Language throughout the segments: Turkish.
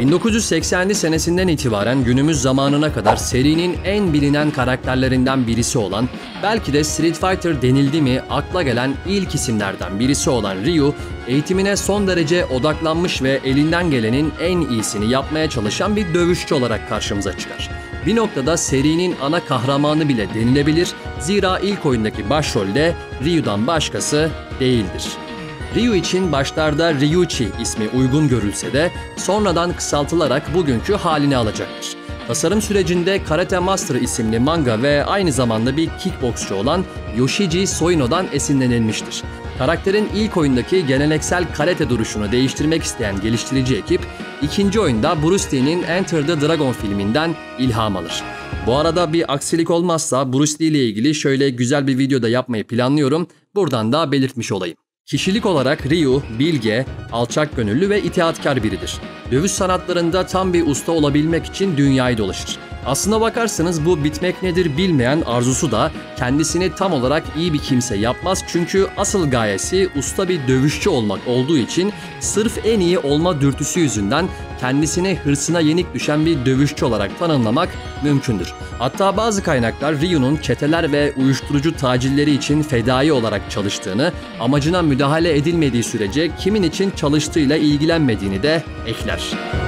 1980'li senesinden itibaren günümüz zamanına kadar serinin en bilinen karakterlerinden birisi olan, belki de Street Fighter denildi mi akla gelen ilk isimlerden birisi olan Ryu, eğitimine son derece odaklanmış ve elinden gelenin en iyisini yapmaya çalışan bir dövüşçü olarak karşımıza çıkar. Bir noktada serinin ana kahramanı bile denilebilir, zira ilk oyundaki başrolde Ryu'dan başkası değildir. Ryu için başlarda Ryuichi ismi uygun görülse de sonradan kısaltılarak bugünkü halini alacaktır. Tasarım sürecinde Karate Master isimli manga ve aynı zamanda bir kickboksçu olan Yoshiji Soino'dan esinlenilmiştir. Karakterin ilk oyundaki geleneksel karate duruşunu değiştirmek isteyen geliştirici ekip, ikinci oyunda Bruce Lee'nin Enter the Dragon filminden ilham alır. Bu arada bir aksilik olmazsa Bruce Lee ile ilgili şöyle güzel bir video da yapmayı planlıyorum, buradan da belirtmiş olayım. Kişilik olarak Ryu, bilge, alçak gönüllü ve itaatkar biridir. Dövüş sanatlarında tam bir usta olabilmek için dünyayı dolaşır. Aslına bakarsanız bu bitmek nedir bilmeyen arzusu da kendisini tam olarak iyi bir kimse yapmaz, çünkü asıl gayesi usta bir dövüşçü olmak olduğu için sırf en iyi olma dürtüsü yüzünden kendisine hırsına yenik düşen bir dövüşçü olarak tanımlamak mümkündür. Hatta bazı kaynaklar Ryu'nun çeteler ve uyuşturucu tacirleri için fedai olarak çalıştığını, amacına müdahale edilmediği sürece kimin için çalıştığıyla ilgilenmediğini de ekler.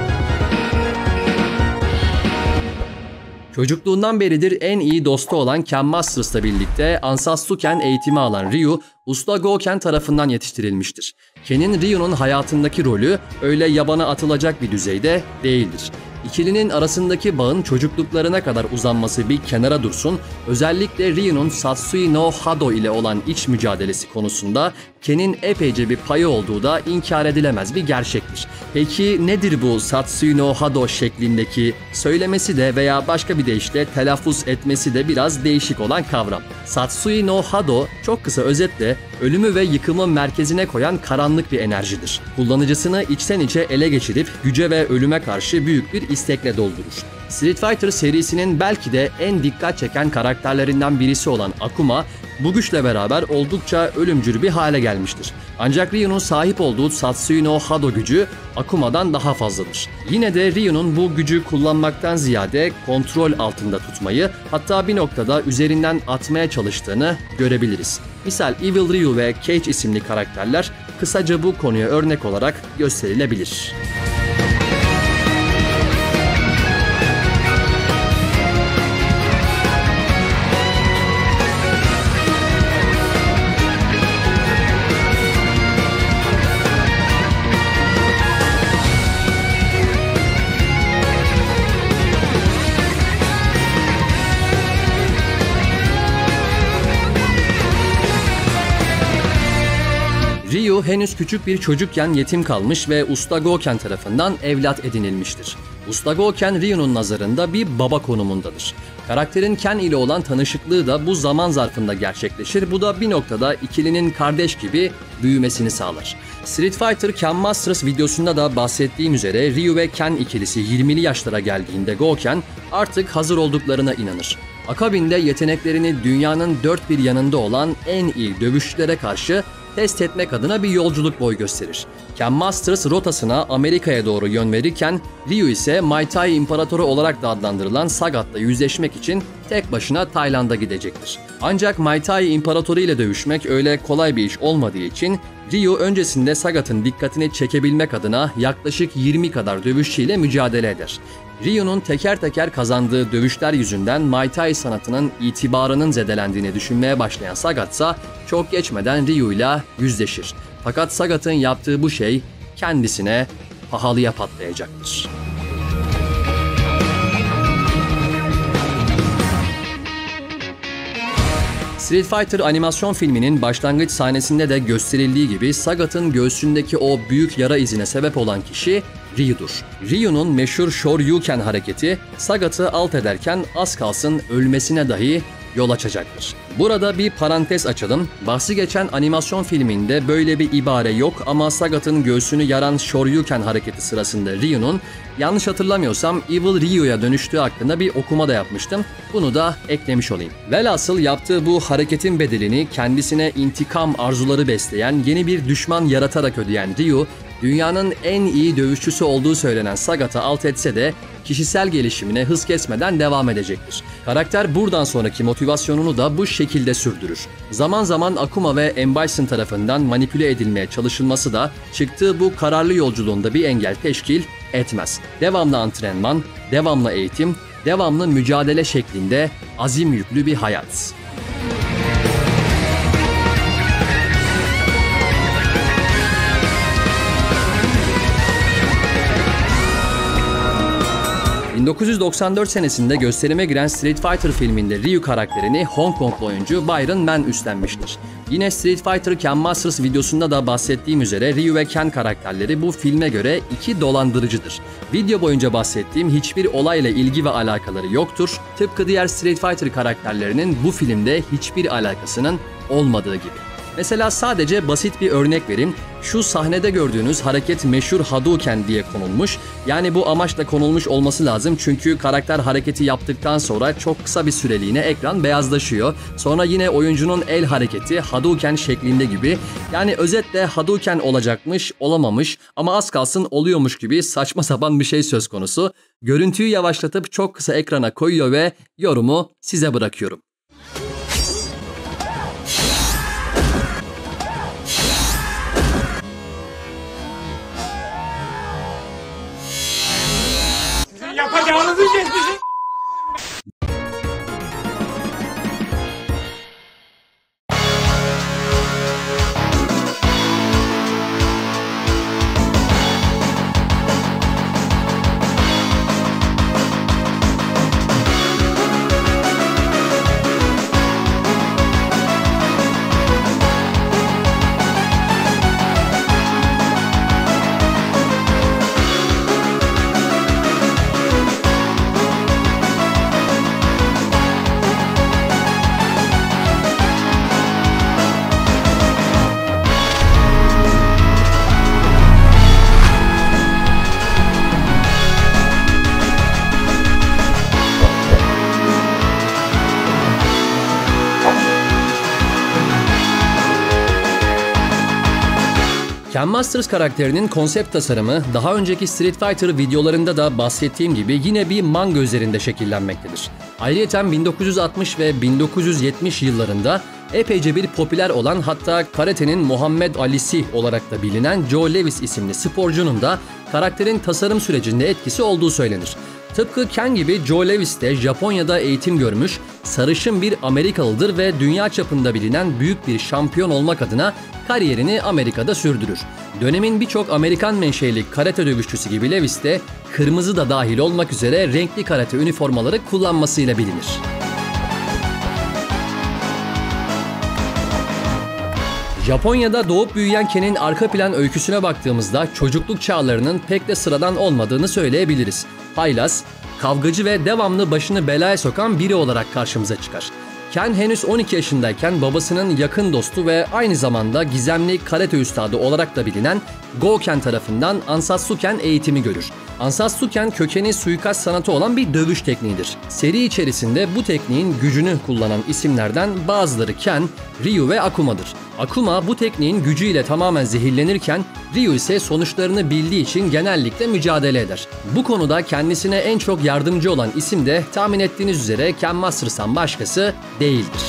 Çocukluğundan beridir en iyi dostu olan Ken Masters'la birlikte Ansatsuken eğitimi alan Ryu, Usta Goken tarafından yetiştirilmiştir. Ken'in Ryu'nun hayatındaki rolü öyle yabana atılacak bir düzeyde değildir. İkilinin arasındaki bağın çocukluklarına kadar uzanması bir kenara dursun, özellikle Ryu'nun Satsui no Hado ile olan iç mücadelesi konusunda Ken'in epeyce bir payı olduğu da inkar edilemez bir gerçektir. Peki nedir bu Satsui no Hado şeklindeki, söylemesi de veya başka bir deyişle telaffuz etmesi de biraz değişik olan kavram? Satsui no Hado, çok kısa özetle ölümü ve yıkımı merkezine koyan karanlık bir enerjidir. Kullanıcısını içten içe ele geçirip güce ve ölüme karşı büyük bir istekle doldurur. Street Fighter serisinin belki de en dikkat çeken karakterlerinden birisi olan Akuma, bu güçle beraber oldukça ölümcül bir hale gelmiştir. Ancak Ryu'nun sahip olduğu Satsui no Hado gücü Akuma'dan daha fazladır. Yine de Ryu'nun bu gücü kullanmaktan ziyade kontrol altında tutmayı, hatta bir noktada üzerinden atmaya çalıştığını görebiliriz. Misal Evil Ryu ve Cage isimli karakterler kısaca bu konuya örnek olarak gösterilebilir. Ryu henüz küçük bir çocukken yetim kalmış ve Usta Goken tarafından evlat edinilmiştir. Usta Goken Ryu'nun nazarında bir baba konumundadır. Karakterin Ken ile olan tanışıklığı da bu zaman zarfında gerçekleşir. Bu da bir noktada ikilinin kardeş gibi büyümesini sağlar. Street Fighter Ken Masters videosunda da bahsettiğim üzere Ryu ve Ken ikilisi 20'li yaşlara geldiğinde Goken artık hazır olduklarına inanır. Akabinde yeteneklerini dünyanın dört bir yanında olan en iyi dövüşçülere karşı test etmek adına bir yolculuk boy gösterir. Ken Masters rotasına Amerika'ya doğru yön verirken Ryu ise Muay Thai İmparatoru olarak da adlandırılan Sagat'la yüzleşmek için tek başına Tayland'a gidecektir. Ancak Muay Thai İmparatoru ile dövüşmek öyle kolay bir iş olmadığı için Ryu öncesinde Sagat'ın dikkatini çekebilmek adına yaklaşık 20 kadar dövüşçüyle mücadele eder. Ryu'nun teker teker kazandığı dövüşler yüzünden Muay Thai sanatının itibarının zedelendiğini düşünmeye başlayan Sagat ise çok geçmeden Ryu'yla yüzleşir. Fakat Sagat'ın yaptığı bu şey kendisine pahalıya patlayacaktır. Street Fighter animasyon filminin başlangıç sahnesinde de gösterildiği gibi Sagat'ın göğsündeki o büyük yara izine sebep olan kişi Ryu'dur. Ryu'nun meşhur Shoryuken hareketi Sagat'ı alt ederken az kalsın ölmesine dahi yol açacaktır. Burada bir parantez açalım. Bahsi geçen animasyon filminde böyle bir ibare yok ama Sagat'ın göğsünü yaran Shoryuken hareketi sırasında Ryu'nun, yanlış hatırlamıyorsam Evil Ryu'ya dönüştüğü hakkında bir okuma da yapmıştım. Bunu da eklemiş olayım. Velhasıl yaptığı bu hareketin bedelini kendisine intikam arzuları besleyen yeni bir düşman yaratarak ödeyen Ryu, Dünyanın en iyi dövüşçüsü olduğu söylenen Sagat'a alt etse de kişisel gelişimine hız kesmeden devam edecektir. Karakter buradan sonraki motivasyonunu da bu şekilde sürdürür. Zaman zaman Akuma ve M. Bison tarafından manipüle edilmeye çalışılması da çıktığı bu kararlı yolculuğunda bir engel teşkil etmez. Devamlı antrenman, devamlı eğitim, devamlı mücadele şeklinde azim yüklü bir hayat. ...1994 senesinde gösterime giren Street Fighter filminde Ryu karakterini Hong Konglu oyuncu Byron Man üstlenmiştir. Yine Street Fighter Ken Masters videosunda da bahsettiğim üzere Ryu ve Ken karakterleri bu filme göre iki dolandırıcıdır. Video boyunca bahsettiğim hiçbir olayla ilgi ve alakaları yoktur. Tıpkı diğer Street Fighter karakterlerinin bu filmde hiçbir alakasının olmadığı gibi. Mesela sadece basit bir örnek vereyim. Şu sahnede gördüğünüz hareket meşhur Hadouken diye konulmuş. Yani bu amaçla konulmuş olması lazım çünkü karakter hareketi yaptıktan sonra çok kısa bir süreliğine ekran beyazlaşıyor. Sonra yine oyuncunun el hareketi Hadouken şeklinde gibi. Yani özetle Hadouken olacakmış, olamamış ama az kalsın oluyormuş gibi saçma sapan bir şey söz konusu. Görüntüyü yavaşlatıp çok kısa ekrana koyuyor ve yorumu size bırakıyorum. Yapacağınızı geçmişin. Ken Masters karakterinin konsept tasarımı daha önceki Street Fighter videolarında da bahsettiğim gibi yine bir manga üzerinde şekillenmektedir. Ayrıca 1960 ve 1970 yıllarında epeyce bir popüler olan hatta karatenin Muhammed Ali'si olarak da bilinen Joe Lewis isimli sporcunun da karakterin tasarım sürecinde etkisi olduğu söylenir. Tıpkı Ken gibi Joe Lewis de Japonya'da eğitim görmüş, sarışın bir Amerikalıdır ve dünya çapında bilinen büyük bir şampiyon olmak adına kariyerini Amerika'da sürdürür. Dönemin birçok Amerikan menşeli karate dövüşçüsü gibi Lewis de kırmızı da dahil olmak üzere renkli karate üniformaları kullanmasıyla bilinir. Japonya'da doğup büyüyen Ken'in arka plan öyküsüne baktığımızda çocukluk çağlarının pek de sıradan olmadığını söyleyebiliriz. Haylaz, kavgacı ve devamlı başını belaya sokan biri olarak karşımıza çıkar. Ken henüz 12 yaşındayken babasının yakın dostu ve aynı zamanda gizemli karate üstadı olarak da bilinen Go-Ken tarafından Ansatsuken eğitimi görür. Ansatsuken kökeni suikast sanatı olan bir dövüş tekniğidir. Seri içerisinde bu tekniğin gücünü kullanan isimlerden bazıları Ken, Ryu ve Akuma'dır. Akuma bu tekniğin gücüyle tamamen zehirlenirken Ryu ise sonuçlarını bildiği için genellikle mücadele eder. Bu konuda kendisine en çok yardımcı olan isim de tahmin ettiğiniz üzere Ken Masters'tan başkası değildir.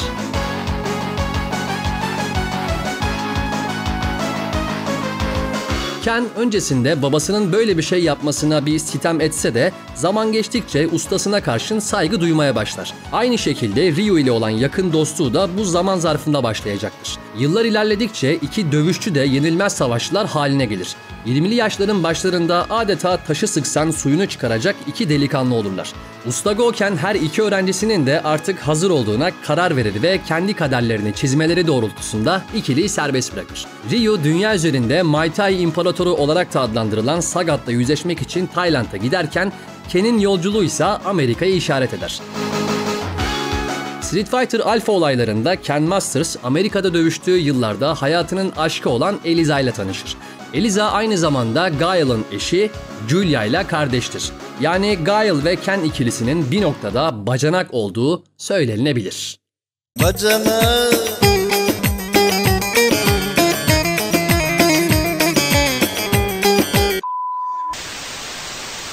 Ken öncesinde babasının böyle bir şey yapmasına bir sitem etse de zaman geçtikçe ustasına karşın saygı duymaya başlar. Aynı şekilde Ryu ile olan yakın dostluğu da bu zaman zarfında başlayacaktır. Yıllar ilerledikçe iki dövüşçü de yenilmez savaşçılar haline gelir. 20'li yaşların başlarında adeta taşı sıksan suyunu çıkaracak iki delikanlı olurlar. Usta Go-Ken her iki öğrencisinin de artık hazır olduğuna karar verir ve kendi kaderlerini çizmeleri doğrultusunda ikiliyi serbest bırakır. Ryu dünya üzerinde Muay Thai imparatoru olarak da adlandırılan Sagat'la yüzleşmek için Tayland'a giderken Ken'in yolculuğu ise Amerika'yı işaret eder. Street Fighter Alpha olaylarında Ken Masters Amerika'da dövüştüğü yıllarda hayatının aşkı olan Eliza ile tanışır. Eliza aynı zamanda Guile'ın eşi, Julia ile kardeştir. Yani Guile ve Ken ikilisinin bir noktada bacanak olduğu söylenilebilir. Bacanak.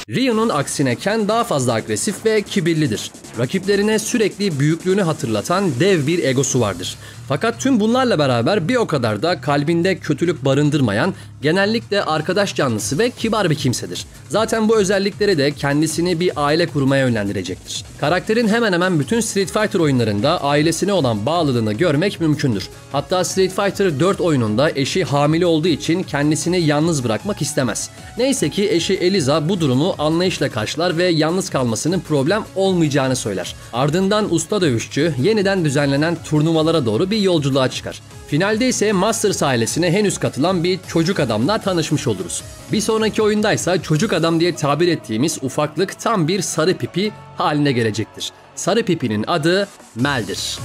Ryu'nun aksine Ken daha fazla agresif ve kibirlidir. Rakiplerine sürekli büyüklüğünü hatırlatan dev bir egosu vardır. Fakat tüm bunlarla beraber bir o kadar da kalbinde kötülük barındırmayan, genellikle arkadaş canlısı ve kibar bir kimsedir. Zaten bu özellikleri de kendisini bir aile kurmaya yönlendirecektir. Karakterin hemen hemen bütün Street Fighter oyunlarında ailesine olan bağlılığını görmek mümkündür. Hatta Street Fighter 4 oyununda eşi hamile olduğu için kendisini yalnız bırakmak istemez. Neyse ki eşi Eliza bu durumu anlayışla karşılar ve yalnız kalmasının problem olmayacağını söyler. Ardından usta dövüşçü yeniden düzenlenen turnuvalara doğru bir yolculuğa çıkar. Finalde ise Masters ailesine henüz katılan bir çocuk adamla tanışmış oluruz. Bir sonraki oyundaysa çocuk adam diye tabir ettiğimiz ufaklık tam bir sarı pipi haline gelecektir. Sarı pipinin adı Mel'dir.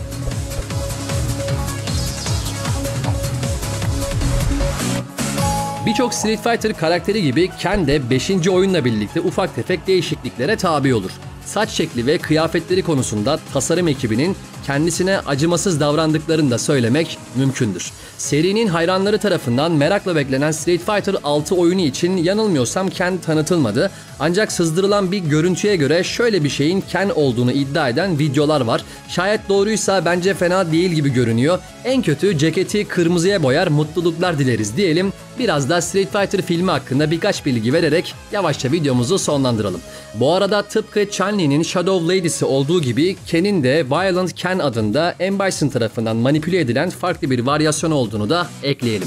Birçok Street Fighter karakteri gibi Ken de 5. oyunla birlikte ufak tefek değişikliklere tabi olur. Saç şekli ve kıyafetleri konusunda tasarım ekibinin kendisine acımasız davrandıklarını da söylemek mümkündür. Serinin hayranları tarafından merakla beklenen Street Fighter 6 oyunu için yanılmıyorsam Ken tanıtılmadı. Ancak sızdırılan bir görüntüye göre şöyle bir şeyin Ken olduğunu iddia eden videolar var. Şayet doğruysa bence fena değil gibi görünüyor. En kötü ceketi kırmızıya boyar, mutluluklar dileriz diyelim. Biraz da Street Fighter filmi hakkında birkaç bilgi vererek yavaşça videomuzu sonlandıralım. Bu arada tıpkı Chun-Li'nin Shadow Lady'si olduğu gibi Ken'in de Violent Ken adında M. Bison tarafından manipüle edilen farklı bir varyasyon olduğunu da ekleyelim.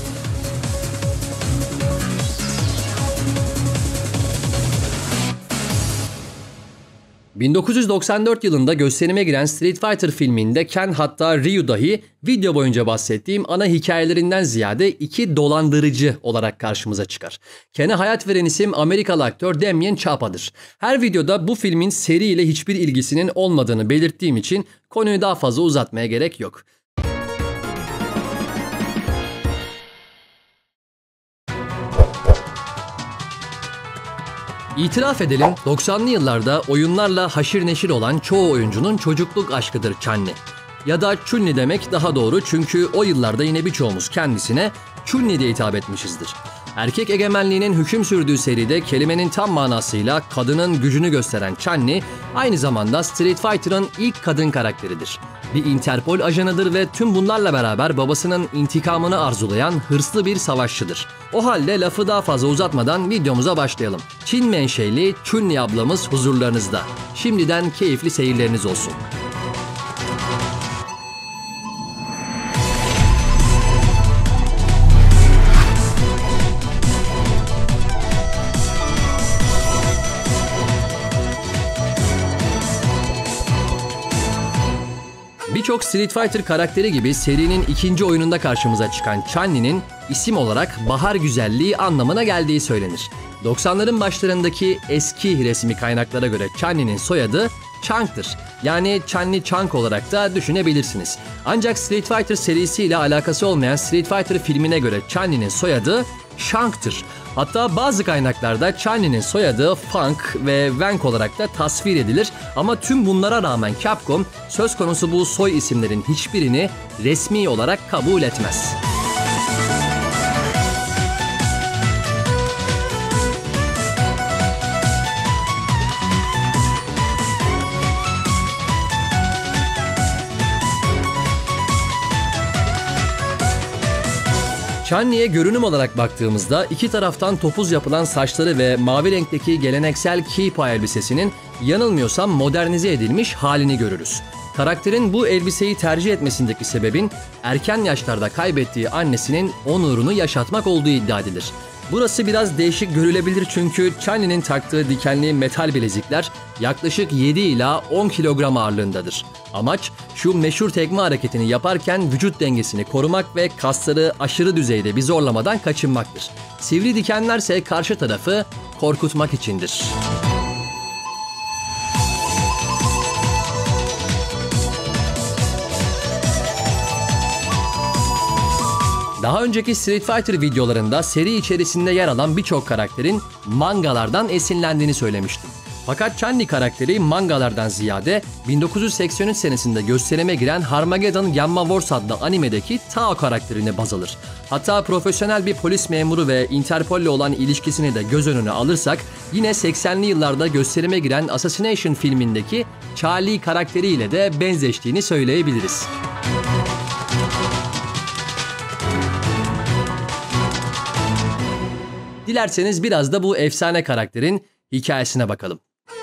...1994 yılında gösterime giren Street Fighter filminde Ken hatta Ryu dahi video boyunca bahsettiğim ana hikayelerinden ziyade iki dolandırıcı olarak karşımıza çıkar. Ken'e hayat veren isim Amerikalı aktör Damien Chapa'dır. Her videoda bu filmin seriyle hiçbir ilgisinin olmadığını belirttiğim için konuyu daha fazla uzatmaya gerek yok. İtiraf edelim, 90'lı yıllarda oyunlarla haşir neşir olan çoğu oyuncunun çocukluk aşkıdır Chun-Li. Ya da Chun-Li demek daha doğru çünkü o yıllarda yine birçoğumuz kendisine Chun-Li diye hitap etmişizdir. Erkek egemenliğinin hüküm sürdüğü seride kelimenin tam manasıyla kadının gücünü gösteren Chun-Li, aynı zamanda Street Fighter'ın ilk kadın karakteridir. Bir Interpol ajanıdır ve tüm bunlarla beraber babasının intikamını arzulayan hırslı bir savaşçıdır. O halde lafı daha fazla uzatmadan videomuza başlayalım. Çin menşeli Chun-Li ablamız huzurlarınızda. Şimdiden keyifli seyirleriniz olsun. Birçok Street Fighter karakteri gibi serinin ikinci oyununda karşımıza çıkan Chun-Li'nin isim olarak bahar güzelliği anlamına geldiği söylenir. 90'ların başlarındaki eski resmi kaynaklara göre Chun-Li'nin soyadı Chang'tır. Yani Chun-Li Chang olarak da düşünebilirsiniz. Ancak Street Fighter serisiyle alakası olmayan Street Fighter filmine göre Chun-Li'nin soyadı Shang'tır. Hatta bazı kaynaklarda Chun-Li'nin soyadı Funk ve Wang olarak da tasvir edilir ama tüm bunlara rağmen Capcom söz konusu bu soy isimlerin hiçbirini resmi olarak kabul etmez. Chun-Li'ye görünüm olarak baktığımızda iki taraftan topuz yapılan saçları ve mavi renkteki geleneksel Kipa elbisesinin yanılmıyorsam modernize edilmiş halini görürüz. Karakterin bu elbiseyi tercih etmesindeki sebebin erken yaşlarda kaybettiği annesinin onurunu yaşatmak olduğu iddia edilir. Burası biraz değişik görülebilir çünkü Chun-Li'nin taktığı dikenli metal bilezikler yaklaşık 7 ila 10 kilogram ağırlığındadır. Amaç şu meşhur tekme hareketini yaparken vücut dengesini korumak ve kasları aşırı düzeyde bir zorlamadan kaçınmaktır. Sivri dikenlerse karşı tarafı korkutmak içindir. Daha önceki Street Fighter videolarında seri içerisinde yer alan birçok karakterin mangalardan esinlendiğini söylemiştim. Fakat Chun-Li karakteri mangalardan ziyade 1983 senesinde gösterime giren Harmageddon Gamma Wars adlı animedeki Tao karakterine baz alır. Hatta profesyonel bir polis memuru ve Interpol'le olan ilişkisini de göz önüne alırsak yine 80'li yıllarda gösterime giren Assassination filmindeki Charlie karakteriyle de benzeştiğini söyleyebiliriz. Dilerseniz biraz da bu efsane karakterin hikayesine bakalım.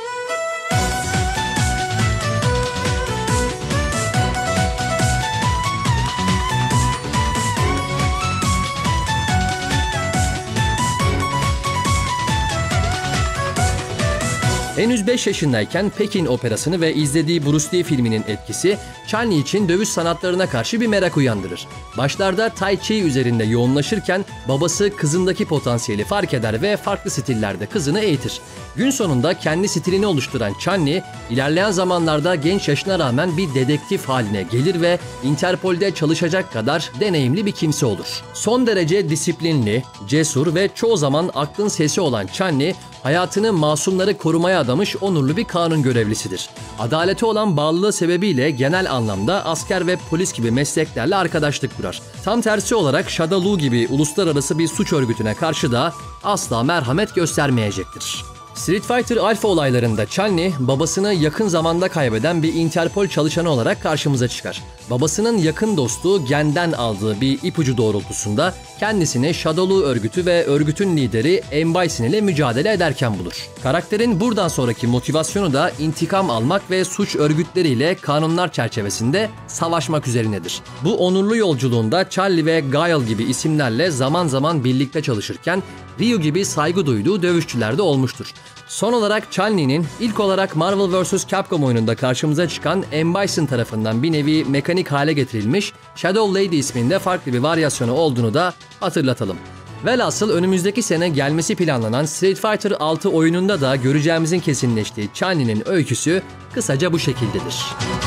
Henüz 5 yaşındayken Pekin Operası'nı ve izlediği Bruce Lee filminin etkisi Chun-Li için dövüş sanatlarına karşı bir merak uyandırır. Başlarda Tai Chi üzerinde yoğunlaşırken babası kızındaki potansiyeli fark eder ve farklı stillerde kızını eğitir. Gün sonunda kendi stilini oluşturan Chun-Li, ilerleyen zamanlarda genç yaşına rağmen bir dedektif haline gelir ve Interpol'de çalışacak kadar deneyimli bir kimse olur. Son derece disiplinli, cesur ve çoğu zaman aklın sesi olan Chun-Li, hayatını masumları korumaya adamış onurlu bir kanun görevlisidir. Adalete olan bağlılığı sebebiyle genel anlamda asker ve polis gibi mesleklerle arkadaşlık kurar. Tam tersi olarak Shadow Lu gibi uluslararası bir suç örgütüne karşı da asla merhamet göstermeyecektir. Street Fighter Alpha olaylarında Chun-Li, babasını yakın zamanda kaybeden bir Interpol çalışanı olarak karşımıza çıkar. Babasının yakın dostu Gen'den aldığı bir ipucu doğrultusunda kendisini Shadow Lu örgütü ve örgütün lideri M. Bison ile mücadele ederken bulur. Karakterin buradan sonraki motivasyonu da intikam almak ve suç örgütleriyle kanunlar çerçevesinde savaşmak üzerinedir. Bu onurlu yolculuğunda Charlie ve Guile gibi isimlerle zaman zaman birlikte çalışırken Ryu gibi saygı duyduğu dövüşçüler de olmuştur. Son olarak Chun-Li'nin ilk olarak Marvel vs. Capcom oyununda karşımıza çıkan M. Bison tarafından bir nevi mekanik hale getirilmiş Shadow Lady isminde farklı bir varyasyonu olduğunu da hatırlatalım. Velhasıl önümüzdeki sene gelmesi planlanan Street Fighter 6 oyununda da göreceğimizin kesinleştiği Chun-Li'nin öyküsü kısaca bu şekildedir.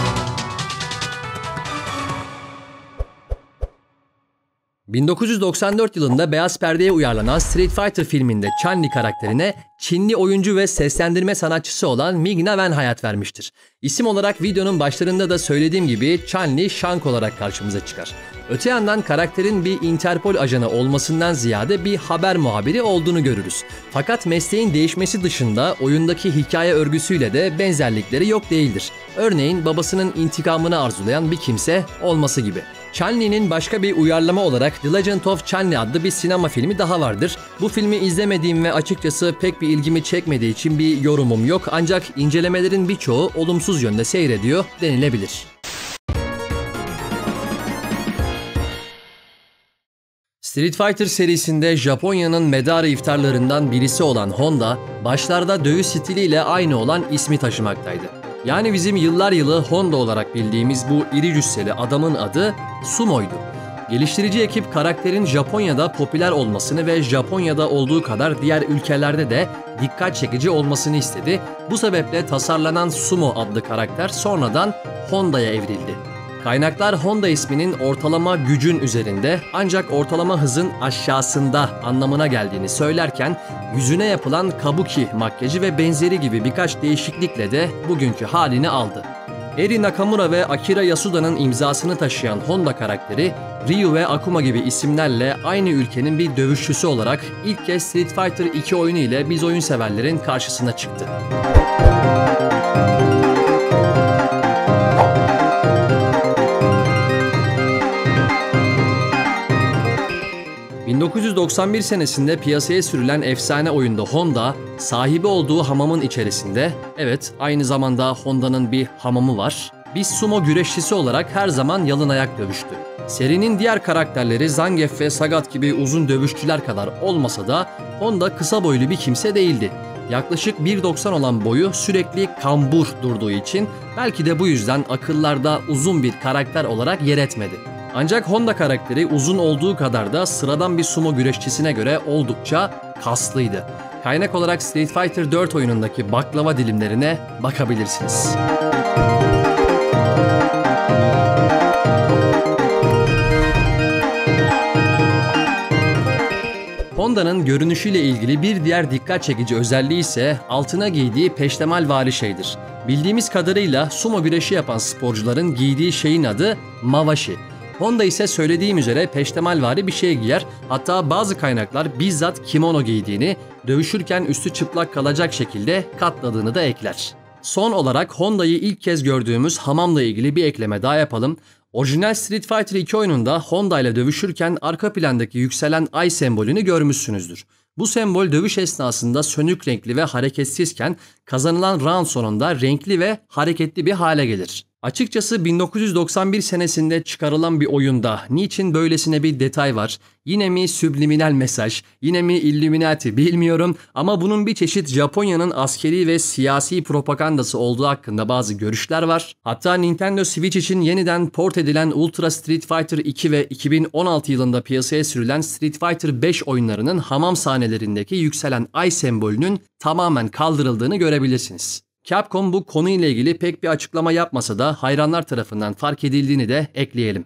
...1994 yılında beyaz perdeye uyarlanan Street Fighter filminde Chun-Li karakterine Çinli oyuncu ve seslendirme sanatçısı olan Ming-Na Wen hayat vermiştir. İsim olarak videonun başlarında da söylediğim gibi Chun-Li Shank olarak karşımıza çıkar. Öte yandan karakterin bir Interpol ajanı olmasından ziyade bir haber muhabiri olduğunu görürüz. Fakat mesleğin değişmesi dışında oyundaki hikaye örgüsüyle de benzerlikleri yok değildir. Örneğin babasının intikamını arzulayan bir kimse olması gibi. Chun-Li'nin başka bir uyarlama olarak The Legend of Chun-Li adlı bir sinema filmi daha vardır. Bu filmi izlemediğim ve açıkçası pek bir ilgimi çekmediği için bir yorumum yok, ancak incelemelerin birçoğu olumsuz yönde seyrediyor denilebilir. Street Fighter serisinde Japonya'nın medarı iftarlarından birisi olan Honda, başlarda dövüş stiliyle aynı olan ismi taşımaktaydı. Yani bizim yıllar yılı Honda olarak bildiğimiz bu iri cüsseli adamın adı Sumo'ydu. Geliştirici ekip karakterin Japonya'da popüler olmasını ve Japonya'da olduğu kadar diğer ülkelerde de dikkat çekici olmasını istedi. Bu sebeple tasarlanan Sumo adlı karakter sonradan Honda'ya evrildi. Kaynaklar Honda isminin ortalama gücün üzerinde ancak ortalama hızın aşağısında anlamına geldiğini söylerken yüzüne yapılan kabuki makyajı ve benzeri gibi birkaç değişiklikle de bugünkü halini aldı. Eri Nakamura ve Akira Yasuda'nın imzasını taşıyan Honda karakteri Ryu ve Akuma gibi isimlerle aynı ülkenin bir dövüşçüsü olarak ilk kez Street Fighter 2 oyunu ile biz oyun severlerin karşısına çıktı. ...1991 senesinde piyasaya sürülen efsane oyunda Honda, sahibi olduğu hamamın içerisinde, evet aynı zamanda Honda'nın bir hamamı var, bir sumo güreşçisi olarak her zaman yalın ayak dövüştü. Serinin diğer karakterleri Zangief ve Sagat gibi uzun dövüşçüler kadar olmasa da Honda kısa boylu bir kimse değildi. Yaklaşık 1.90 olan boyu sürekli kambur durduğu için belki de bu yüzden akıllarda uzun bir karakter olarak yer etmedi. Ancak Honda karakteri uzun olduğu kadar da sıradan bir sumo güreşçisine göre oldukça kaslıydı. Kaynak olarak Street Fighter 4 oyunundaki baklava dilimlerine bakabilirsiniz. Honda'nın görünüşüyle ilgili bir diğer dikkat çekici özelliği ise altına giydiği peştemalvari şeydir. Bildiğimiz kadarıyla sumo güreşi yapan sporcuların giydiği şeyin adı mawashi. Honda ise söylediğim üzere peştemalvari bir şey giyer, hatta bazı kaynaklar bizzat kimono giydiğini, dövüşürken üstü çıplak kalacak şekilde katladığını da ekler. Son olarak Honda'yı ilk kez gördüğümüz hamamla ilgili bir ekleme daha yapalım. Orijinal Street Fighter 2 oyununda Honda ile dövüşürken arka plandaki yükselen ay sembolünü görmüşsünüzdür. Bu sembol dövüş esnasında sönük renkli ve hareketsizken kazanılan round sonunda renkli ve hareketli bir hale gelir. Açıkçası 1991 senesinde çıkarılan bir oyunda niçin böylesine bir detay var? Yine mi subliminal mesaj, yine mi Illuminati bilmiyorum ama bunun bir çeşit Japonya'nın askeri ve siyasi propagandası olduğu hakkında bazı görüşler var. Hatta Nintendo Switch için yeniden port edilen Ultra Street Fighter 2 ve 2016 yılında piyasaya sürülen Street Fighter 5 oyunlarının hamam sahnelerindeki yükselen ay sembolünün tamamen kaldırıldığını görebilirsiniz. Capcom bu konuyla ilgili pek bir açıklama yapmasa da hayranlar tarafından fark edildiğini de ekleyelim.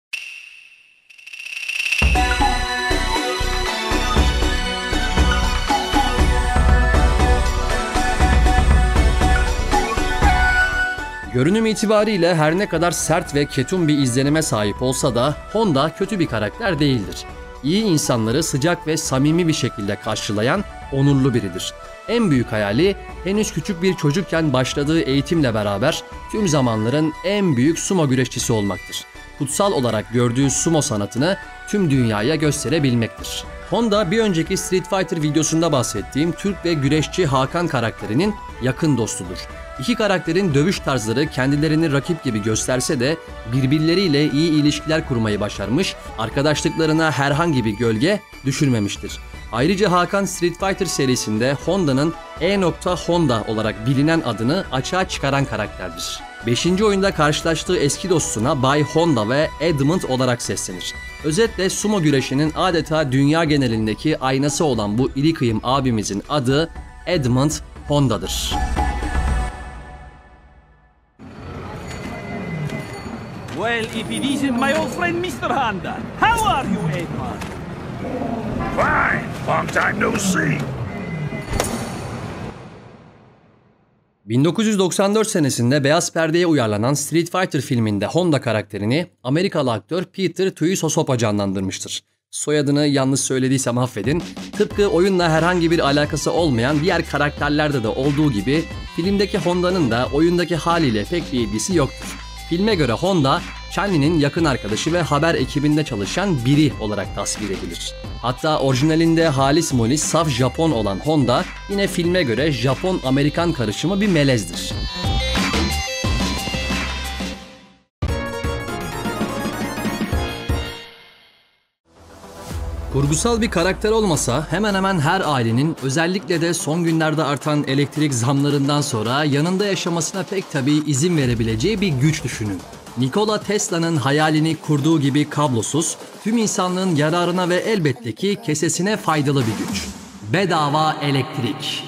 Görünüm itibariyle her ne kadar sert ve ketum bir izlenime sahip olsa da Honda kötü bir karakter değildir. İyi insanları sıcak ve samimi bir şekilde karşılayan onurlu biridir. En büyük hayali henüz küçük bir çocukken başladığı eğitimle beraber tüm zamanların en büyük sumo güreşçisi olmaktır. Kutsal olarak gördüğü sumo sanatını tüm dünyaya gösterebilmektir. Honda bir önceki Street Fighter videosunda bahsettiğim Türk ve güreşçi Hakan karakterinin yakın dostudur. İki karakterin dövüş tarzları kendilerini rakip gibi gösterse de birbirleriyle iyi ilişkiler kurmayı başarmış, arkadaşlıklarına herhangi bir gölge düşürmemiştir. Ayrıca Hakan Street Fighter serisinde Honda'nın E.Honda olarak bilinen adını açığa çıkaran karakterdir. 5. oyunda karşılaştığı eski dostuna Bay Honda ve Edmund olarak seslenir. Özetle sumo güreşinin adeta dünya genelindeki aynası olan bu iri kıyım abimizin adı Edmund Honda'dır. Well, if it isn't my old friend Mr. Honda. How are you, Edmund? Fine. Long time no see. 1994 senesinde beyaz perdeye uyarlanan Street Fighter filminde Honda karakterini Amerikalı aktör Peter Tuisosopo canlandırmıştır. Soyadını yanlış söylediysem affedin. Tıpkı oyunla herhangi bir alakası olmayan diğer karakterlerde de olduğu gibi filmdeki Honda'nın da oyundaki haliyle pek bir ilgisi yoktur. Filme göre Honda, Chun-Li'nin yakın arkadaşı ve haber ekibinde çalışan biri olarak tasvir edilir. Hatta orijinalinde halis mulis saf Japon olan Honda, yine filme göre Japon-Amerikan karışımı bir melezdir. Kurgusal bir karakter olmasa hemen hemen her ailenin özellikle de son günlerde artan elektrik zamlarından sonra yanında yaşamasına pek tabii izin verebileceği bir güç düşünün. Nikola Tesla'nın hayalini kurduğu gibi kablosuz, tüm insanlığın yararına ve elbette ki kesesine faydalı bir güç. Bedava elektrik.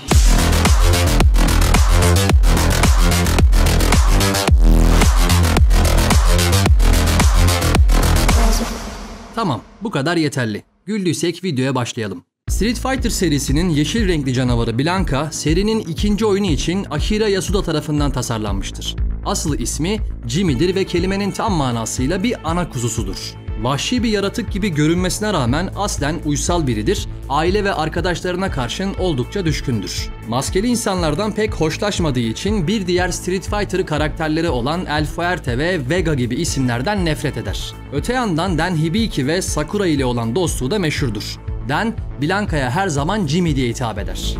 Tamam, bu kadar yeterli. Güldüysek videoya başlayalım. Street Fighter serisinin yeşil renkli canavarı Blanka, serinin ikinci oyunu için Akira Yasuda tarafından tasarlanmıştır. Asıl ismi Jimmy'dir ve kelimenin tam manasıyla bir ana kuzusudur. Vahşi bir yaratık gibi görünmesine rağmen aslen uysal biridir, aile ve arkadaşlarına karşın oldukça düşkündür. Maskeli insanlardan pek hoşlaşmadığı için bir diğer Street Fighter karakterleri olan El Fuerte ve Vega gibi isimlerden nefret eder. Öte yandan Dan Hibiki ve Sakura ile olan dostluğu da meşhurdur. Dan, Blanka'ya her zaman Jimmy diye hitap eder.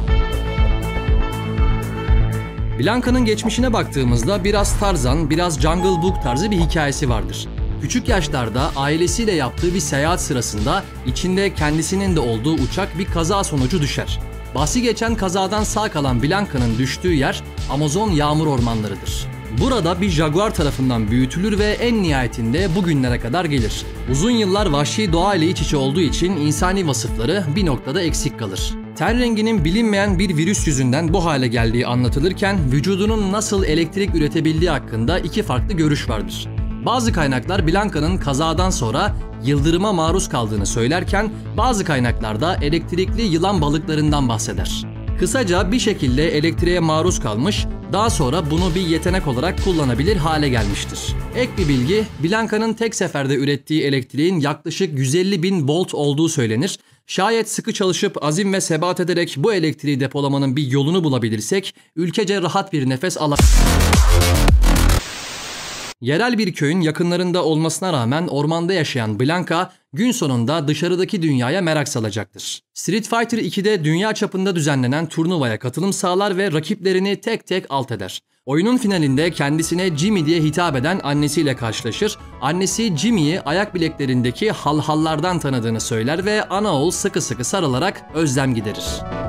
Blanka'nın geçmişine baktığımızda biraz Tarzan, biraz Jungle Book tarzı bir hikayesi vardır. Küçük yaşlarda ailesiyle yaptığı bir seyahat sırasında içinde kendisinin de olduğu uçak bir kaza sonucu düşer. Bahsi geçen kazadan sağ kalan Blanka'nın düştüğü yer Amazon yağmur ormanlarıdır. Burada bir jaguar tarafından büyütülür ve en nihayetinde bugünlere kadar gelir. Uzun yıllar vahşi doğa ile iç içe olduğu için insani vasıfları bir noktada eksik kalır. Ten renginin bilinmeyen bir virüs yüzünden bu hale geldiği anlatılırken vücudunun nasıl elektrik üretebildiği hakkında iki farklı görüş vardır. Bazı kaynaklar Blanca'nın kazadan sonra yıldırıma maruz kaldığını söylerken bazı kaynaklarda elektrikli yılan balıklarından bahseder. Kısaca bir şekilde elektriğe maruz kalmış, daha sonra bunu bir yetenek olarak kullanabilir hale gelmiştir. Ek bir bilgi, Blanca'nın tek seferde ürettiği elektriğin yaklaşık 150.000 volt olduğu söylenir. Şayet sıkı çalışıp azim ve sebat ederek bu elektriği depolamanın bir yolunu bulabilirsek, ülkece rahat bir nefes alabiliriz. Yerel bir köyün yakınlarında olmasına rağmen ormanda yaşayan Blanca, gün sonunda dışarıdaki dünyaya merak salacaktır. Street Fighter 2'de dünya çapında düzenlenen turnuvaya katılım sağlar ve rakiplerini tek tek alt eder. Oyunun finalinde kendisine Jimmy diye hitap eden annesiyle karşılaşır. Annesi Jimmy'yi ayak bileklerindeki halhallardan tanıdığını söyler ve ana oğul sıkı sıkı sarılarak özlem giderir.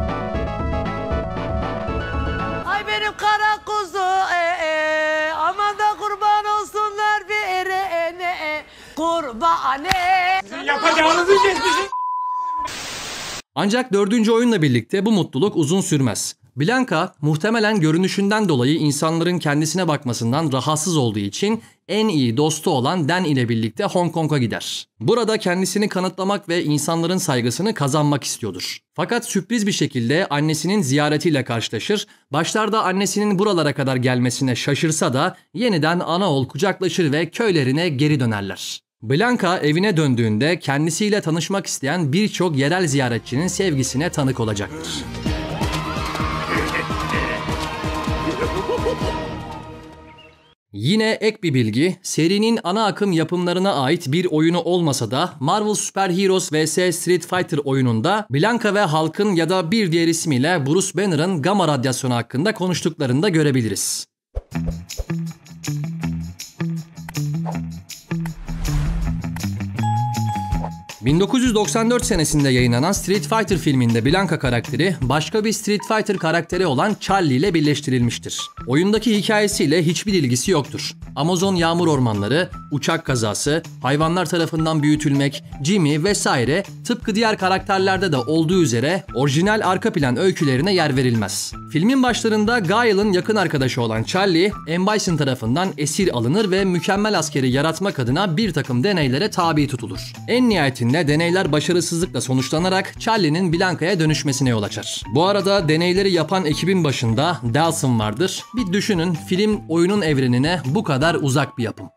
Ay benim kara kuzu aman da kurban olsunlar bir kurbane. Yapacağınızı kesmişim. Ancak 4. oyunla birlikte bu mutluluk uzun sürmez. Blanca muhtemelen görünüşünden dolayı insanların kendisine bakmasından rahatsız olduğu için en iyi dostu olan Dan ile birlikte Hong Kong'a gider. Burada kendisini kanıtlamak ve insanların saygısını kazanmak istiyordur. Fakat sürpriz bir şekilde annesinin ziyaretiyle karşılaşır. Başlarda annesinin buralara kadar gelmesine şaşırsa da yeniden ana oğul kucaklaşır ve köylerine geri dönerler. Blanca evine döndüğünde kendisiyle tanışmak isteyen birçok yerel ziyaretçinin sevgisine tanık olacaktır. Yine ek bir bilgi, serinin ana akım yapımlarına ait bir oyunu olmasa da Marvel Super Heroes vs Street Fighter oyununda Blanca ve halkın ya da bir diğer ismiyle Bruce Banner'ın gamma radyasyonu hakkında konuştuklarını da görebiliriz. 1994 senesinde yayınlanan Street Fighter filminde Blanca karakteri başka bir Street Fighter karakteri olan Charlie ile birleştirilmiştir. Oyundaki hikayesiyle hiçbir ilgisi yoktur. Amazon yağmur ormanları, uçak kazası, hayvanlar tarafından büyütülmek, Jimmy vesaire tıpkı diğer karakterlerde de olduğu üzere orijinal arka plan öykülerine yer verilmez. Filmin başlarında Guile'ın yakın arkadaşı olan Charlie, M. Bison tarafından esir alınır ve mükemmel askeri yaratmak adına bir takım deneylere tabi tutulur. En nihayetinde deneyler başarısızlıkla sonuçlanarak Charlie'nin Blanca'ya dönüşmesine yol açar. Bu arada deneyleri yapan ekibin başında Dhalsim vardır. Bir düşünün, film oyunun evrenine bu kadar uzak bir yapım.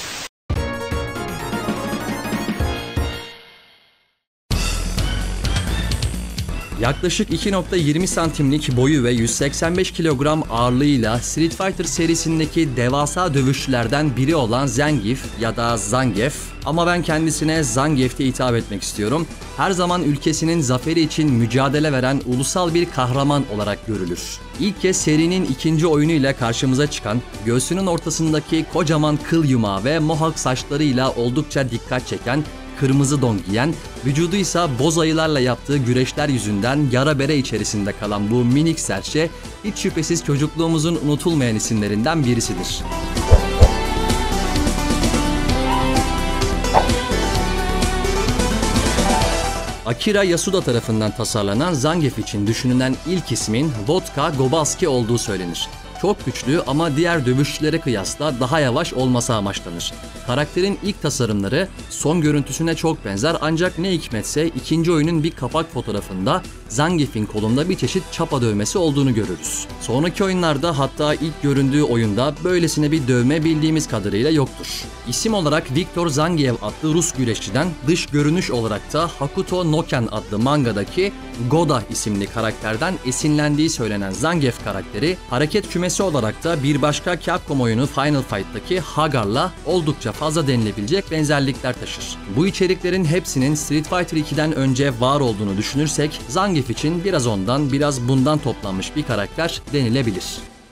Yaklaşık 2.20 santimlik boyu ve 185 kilogram ağırlığıyla Street Fighter serisindeki devasa dövüşçülerden biri olan Zangief ya da Zangief, ama ben kendisine Zangief diye hitap etmek istiyorum. Her zaman ülkesinin zaferi için mücadele veren ulusal bir kahraman olarak görülür. İlk kez serinin ikinci oyunu ile karşımıza çıkan, göğsünün ortasındaki kocaman kıl yumağı ve mohawk saçlarıyla oldukça dikkat çeken, kırmızı don giyen, vücudu ise boz ayılarla yaptığı güreşler yüzünden yara bere içerisinde kalan bu minik serçe, hiç şüphesiz çocukluğumuzun unutulmayan isimlerinden birisidir. Akira Yasuda tarafından tasarlanan Zangief için düşünülen ilk ismin Vodka Gobalski olduğu söylenir. Çok güçlü ama diğer dövüşçülere kıyasla daha yavaş olması amaçlanır. Karakterin ilk tasarımları son görüntüsüne çok benzer, ancak ne hikmetse ikinci oyunun bir kapak fotoğrafında Zangief'in kolunda bir çeşit çapa dövmesi olduğunu görürüz. Sonraki oyunlarda, hatta ilk göründüğü oyunda böylesine bir dövme bildiğimiz kadarıyla yoktur. İsim olarak Viktor Zangiev adlı Rus güreşçiden, dış görünüş olarak da Hakuto no Ken adlı mangadaki Goda isimli karakterden esinlendiği söylenen Zangief karakteri, hareket kümesi olarak da bir başka Capcom oyunu Final Fight'taki Hagar'la oldukça fazla denilebilecek benzerlikler taşır. Bu içeriklerin hepsinin Street Fighter 2'den önce var olduğunu düşünürsek, Zangief için biraz ondan biraz bundan toplanmış bir karakter denilebilir.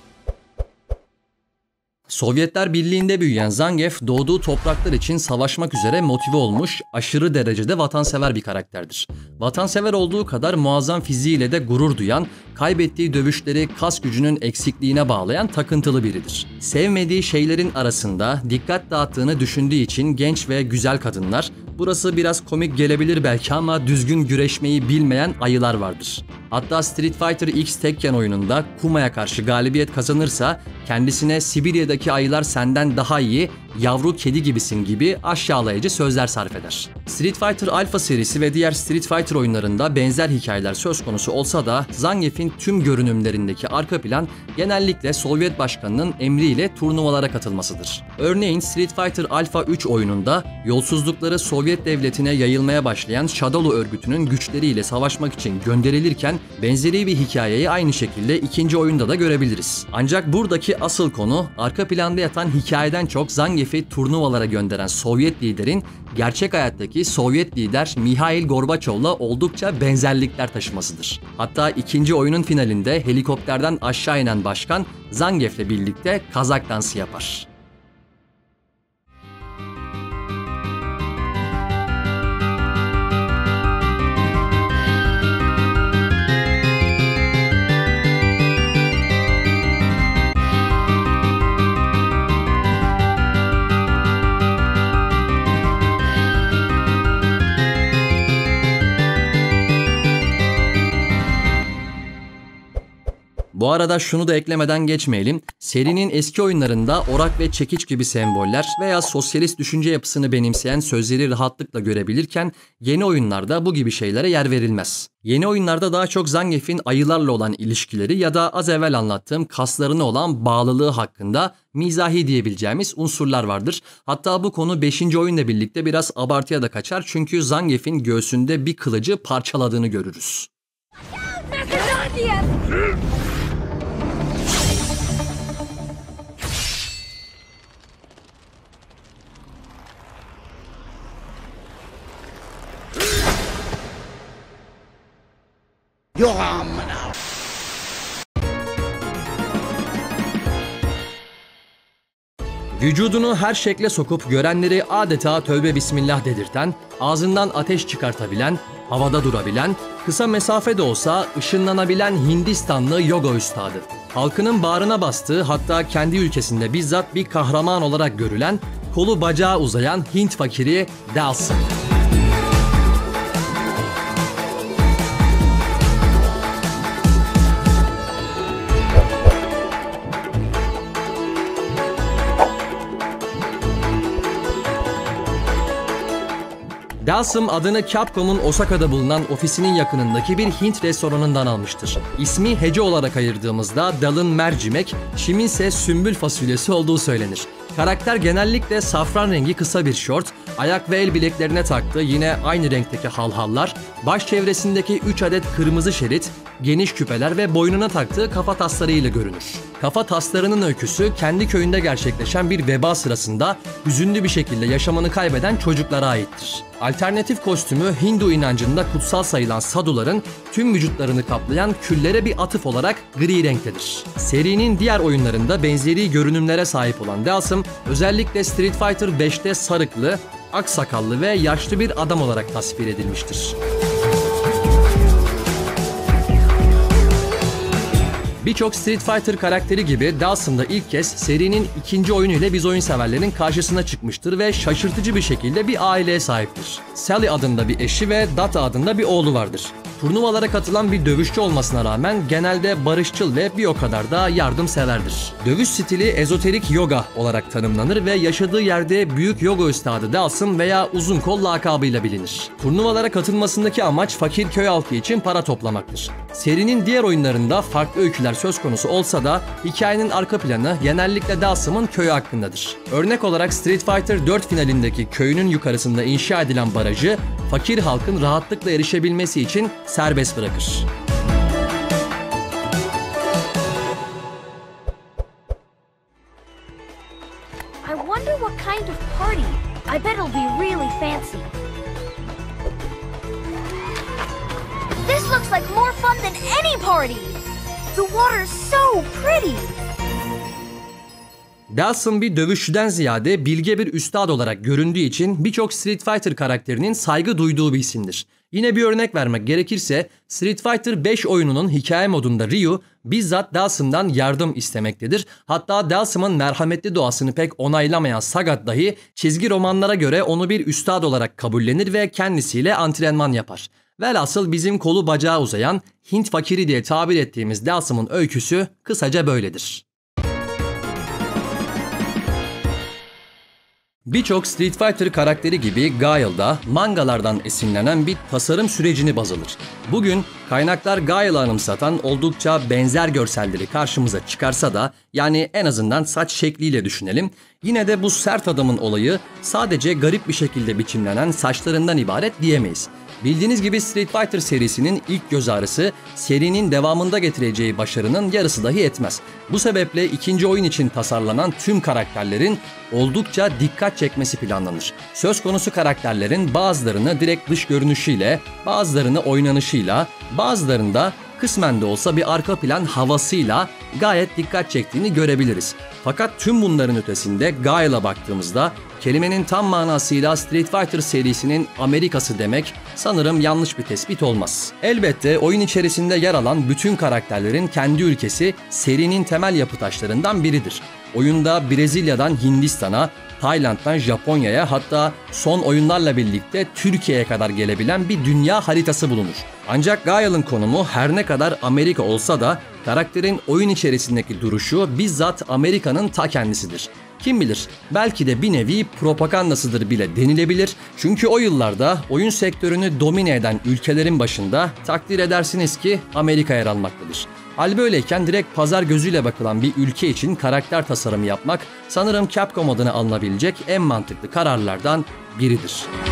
Sovyetler Birliği'nde büyüyen Zangief, doğduğu topraklar için savaşmak üzere motive olmuş, aşırı derecede vatansever bir karakterdir. Vatansever olduğu kadar muazzam fiziğiyle de gurur duyan, kaybettiği dövüşleri kas gücünün eksikliğine bağlayan takıntılı biridir. Sevmediği şeylerin arasında dikkat dağıttığını düşündüğü için genç ve güzel kadınlar, burası biraz komik gelebilir belki ama düzgün güreşmeyi bilmeyen ayılar vardır. Hatta Street Fighter X Tekken oyununda Kuma'ya karşı galibiyet kazanırsa kendisine Sibirya'daki ayılar senden daha iyi, yavru kedi gibisin gibi aşağılayıcı sözler sarf eder. Street Fighter Alpha serisi ve diğer Street Fighter oyunlarında benzer hikayeler söz konusu olsa da Zangief'in tüm görünümlerindeki arka plan genellikle Sovyet başkanının emriyle turnuvalara katılmasıdır. Örneğin Street Fighter Alpha 3 oyununda yolsuzlukları Sovyet devletine yayılmaya başlayan Shadowlu örgütünün güçleriyle savaşmak için gönderilirken benzeri bir hikayeyi aynı şekilde ikinci oyunda da görebiliriz. Ancak buradaki asıl konu arka planda yatan hikayeden çok Zangief'i turnuvalara gönderen Sovyet liderin gerçek hayattaki Sovyet lider Mihail Gorbaçov'la oldukça benzerlikler taşımasıdır. Hatta ikinci oyunun finalinde helikopterden aşağı inen başkan Zangief'le birlikte Kazak dansı yapar. Bu arada şunu da eklemeden geçmeyelim. Serinin eski oyunlarında orak ve çekiç gibi semboller veya sosyalist düşünce yapısını benimseyen sözleri rahatlıkla görebilirken yeni oyunlarda bu gibi şeylere yer verilmez. Yeni oyunlarda daha çok Zangief'in ayılarla olan ilişkileri ya da az evvel anlattığım kaslarına olan bağlılığı hakkında mizahi diyebileceğimiz unsurlar vardır. Hatta bu konu 5. oyunla birlikte biraz abartıya da kaçar çünkü Zangief'in göğsünde bir kılıcı parçaladığını görürüz. Vücudunu her şekle sokup görenleri adeta tövbe bismillah dedirten, ağzından ateş çıkartabilen, havada durabilen, kısa mesafede olsa ışınlanabilen Hindistanlı yoga üstadı. Halkının bağrına bastığı, hatta kendi ülkesinde bizzat bir kahraman olarak görülen, kolu bacağı uzayan Hint fakiri Dhalsim. Dhalsim adını Capcom'un Osaka'da bulunan ofisinin yakınındaki bir Hint restoranından almıştır. İsmi hece olarak ayırdığımızda dalın mercimek, çimin ise sümbül fasulyesi olduğu söylenir. Karakter genellikle safran rengi kısa bir şort, ayak ve el bileklerine taktığı yine aynı renkteki halhallar, baş çevresindeki 3 adet kırmızı şerit, geniş küpeler ve boynuna taktığı kafa taslarıyla görünür. Kafa taslarının öyküsü kendi köyünde gerçekleşen bir veba sırasında hüzünlü bir şekilde yaşamını kaybeden çocuklara aittir. Alternatif kostümü Hindu inancında kutsal sayılan saduların tüm vücutlarını kaplayan küllere bir atıf olarak gri renktedir. Serinin diğer oyunlarında benzeri görünümlere sahip olan Dhalsim özellikle Street Fighter 5'te sarıklı, aksakallı ve yaşlı bir adam olarak tasvir edilmiştir. Birçok Street Fighter karakteri gibi Dhalsim da ilk kez serinin ikinci oyunu ile biz oyun severlerin karşısına çıkmıştır ve şaşırtıcı bir şekilde bir aileye sahiptir. Sally adında bir eşi ve Data adında bir oğlu vardır. Turnuvalara katılan bir dövüşçü olmasına rağmen genelde barışçıl ve bir o kadar da yardımseverdir. Dövüş stili ezoterik yoga olarak tanımlanır ve yaşadığı yerde büyük yoga üstadı Dhalsim veya uzun kol lakabıyla bilinir. Turnuvalara katılmasındaki amaç fakir köy halkı için para toplamaktır. Serinin diğer oyunlarında farklı öyküler söz konusu olsa da hikayenin arka planı genellikle Dhalsim'in köyü hakkındadır. Örnek olarak Street Fighter 4 finalindeki köyünün yukarısında inşa edilen barajı fakir halkın rahatlıkla erişebilmesi için serbest bırakır. I wonder what kind of party. I bet it'll be really fancy. This looks like more fun than any party. The water's so pretty. Dhalsim bir dövüşçüden ziyade bilge bir üstad olarak göründüğü için birçok Street Fighter karakterinin saygı duyduğu bir isimdir. Yine bir örnek vermek gerekirse Street Fighter 5 oyununun hikaye modunda Ryu bizzat Dhalsim'den yardım istemektedir. Hatta Dhalsim'in merhametli doğasını pek onaylamayan Sagat dahi çizgi romanlara göre onu bir üstad olarak kabullenir ve kendisiyle antrenman yapar. Velhasıl bizim kolu bacağı uzayan Hint fakiri diye tabir ettiğimiz Dhalsim'in öyküsü kısaca böyledir. Birçok Street Fighter karakteri gibi Guile da mangalardan esinlenen bir tasarım sürecini baz alır. Bugün kaynaklar Guile'ı anımsatan oldukça benzer görselleri karşımıza çıkarsa da, yani en azından saç şekliyle düşünelim, yine de bu sert adamın olayı sadece garip bir şekilde biçimlenen saçlarından ibaret diyemeyiz. Bildiğiniz gibi Street Fighter serisinin ilk göz ağrısı serinin devamında getireceği başarının yarısı dahi etmez. Bu sebeple ikinci oyun için tasarlanan tüm karakterlerin oldukça dikkat çekmesi planlanır. Söz konusu karakterlerin bazılarını direkt dış görünüşüyle, bazılarını oynanışıyla, bazılarında kısmen de olsa bir arka plan havasıyla gayet dikkat çektiğini görebiliriz. Fakat tüm bunların ötesinde Guile'a baktığımızda kelimenin tam manasıyla Street Fighter serisinin Amerikası demek sanırım yanlış bir tespit olmaz. Elbette oyun içerisinde yer alan bütün karakterlerin kendi ülkesi serinin temel yapı taşlarından biridir. Oyunda Brezilya'dan Hindistan'a, Tayland'dan Japonya'ya, hatta son oyunlarla birlikte Türkiye'ye kadar gelebilen bir dünya haritası bulunur. Ancak Guile'ın konumu her ne kadar Amerika olsa da karakterin oyun içerisindeki duruşu bizzat Amerika'nın ta kendisidir. Kim bilir, belki de bir nevi propagandasıdır bile denilebilir. Çünkü o yıllarda oyun sektörünü domine eden ülkelerin başında takdir edersiniz ki Amerika yer almaktadır. Hal böyleyken direkt pazar gözüyle bakılan bir ülke için karakter tasarımı yapmak sanırım Capcom adına alınabilecek en mantıklı kararlardan biridir.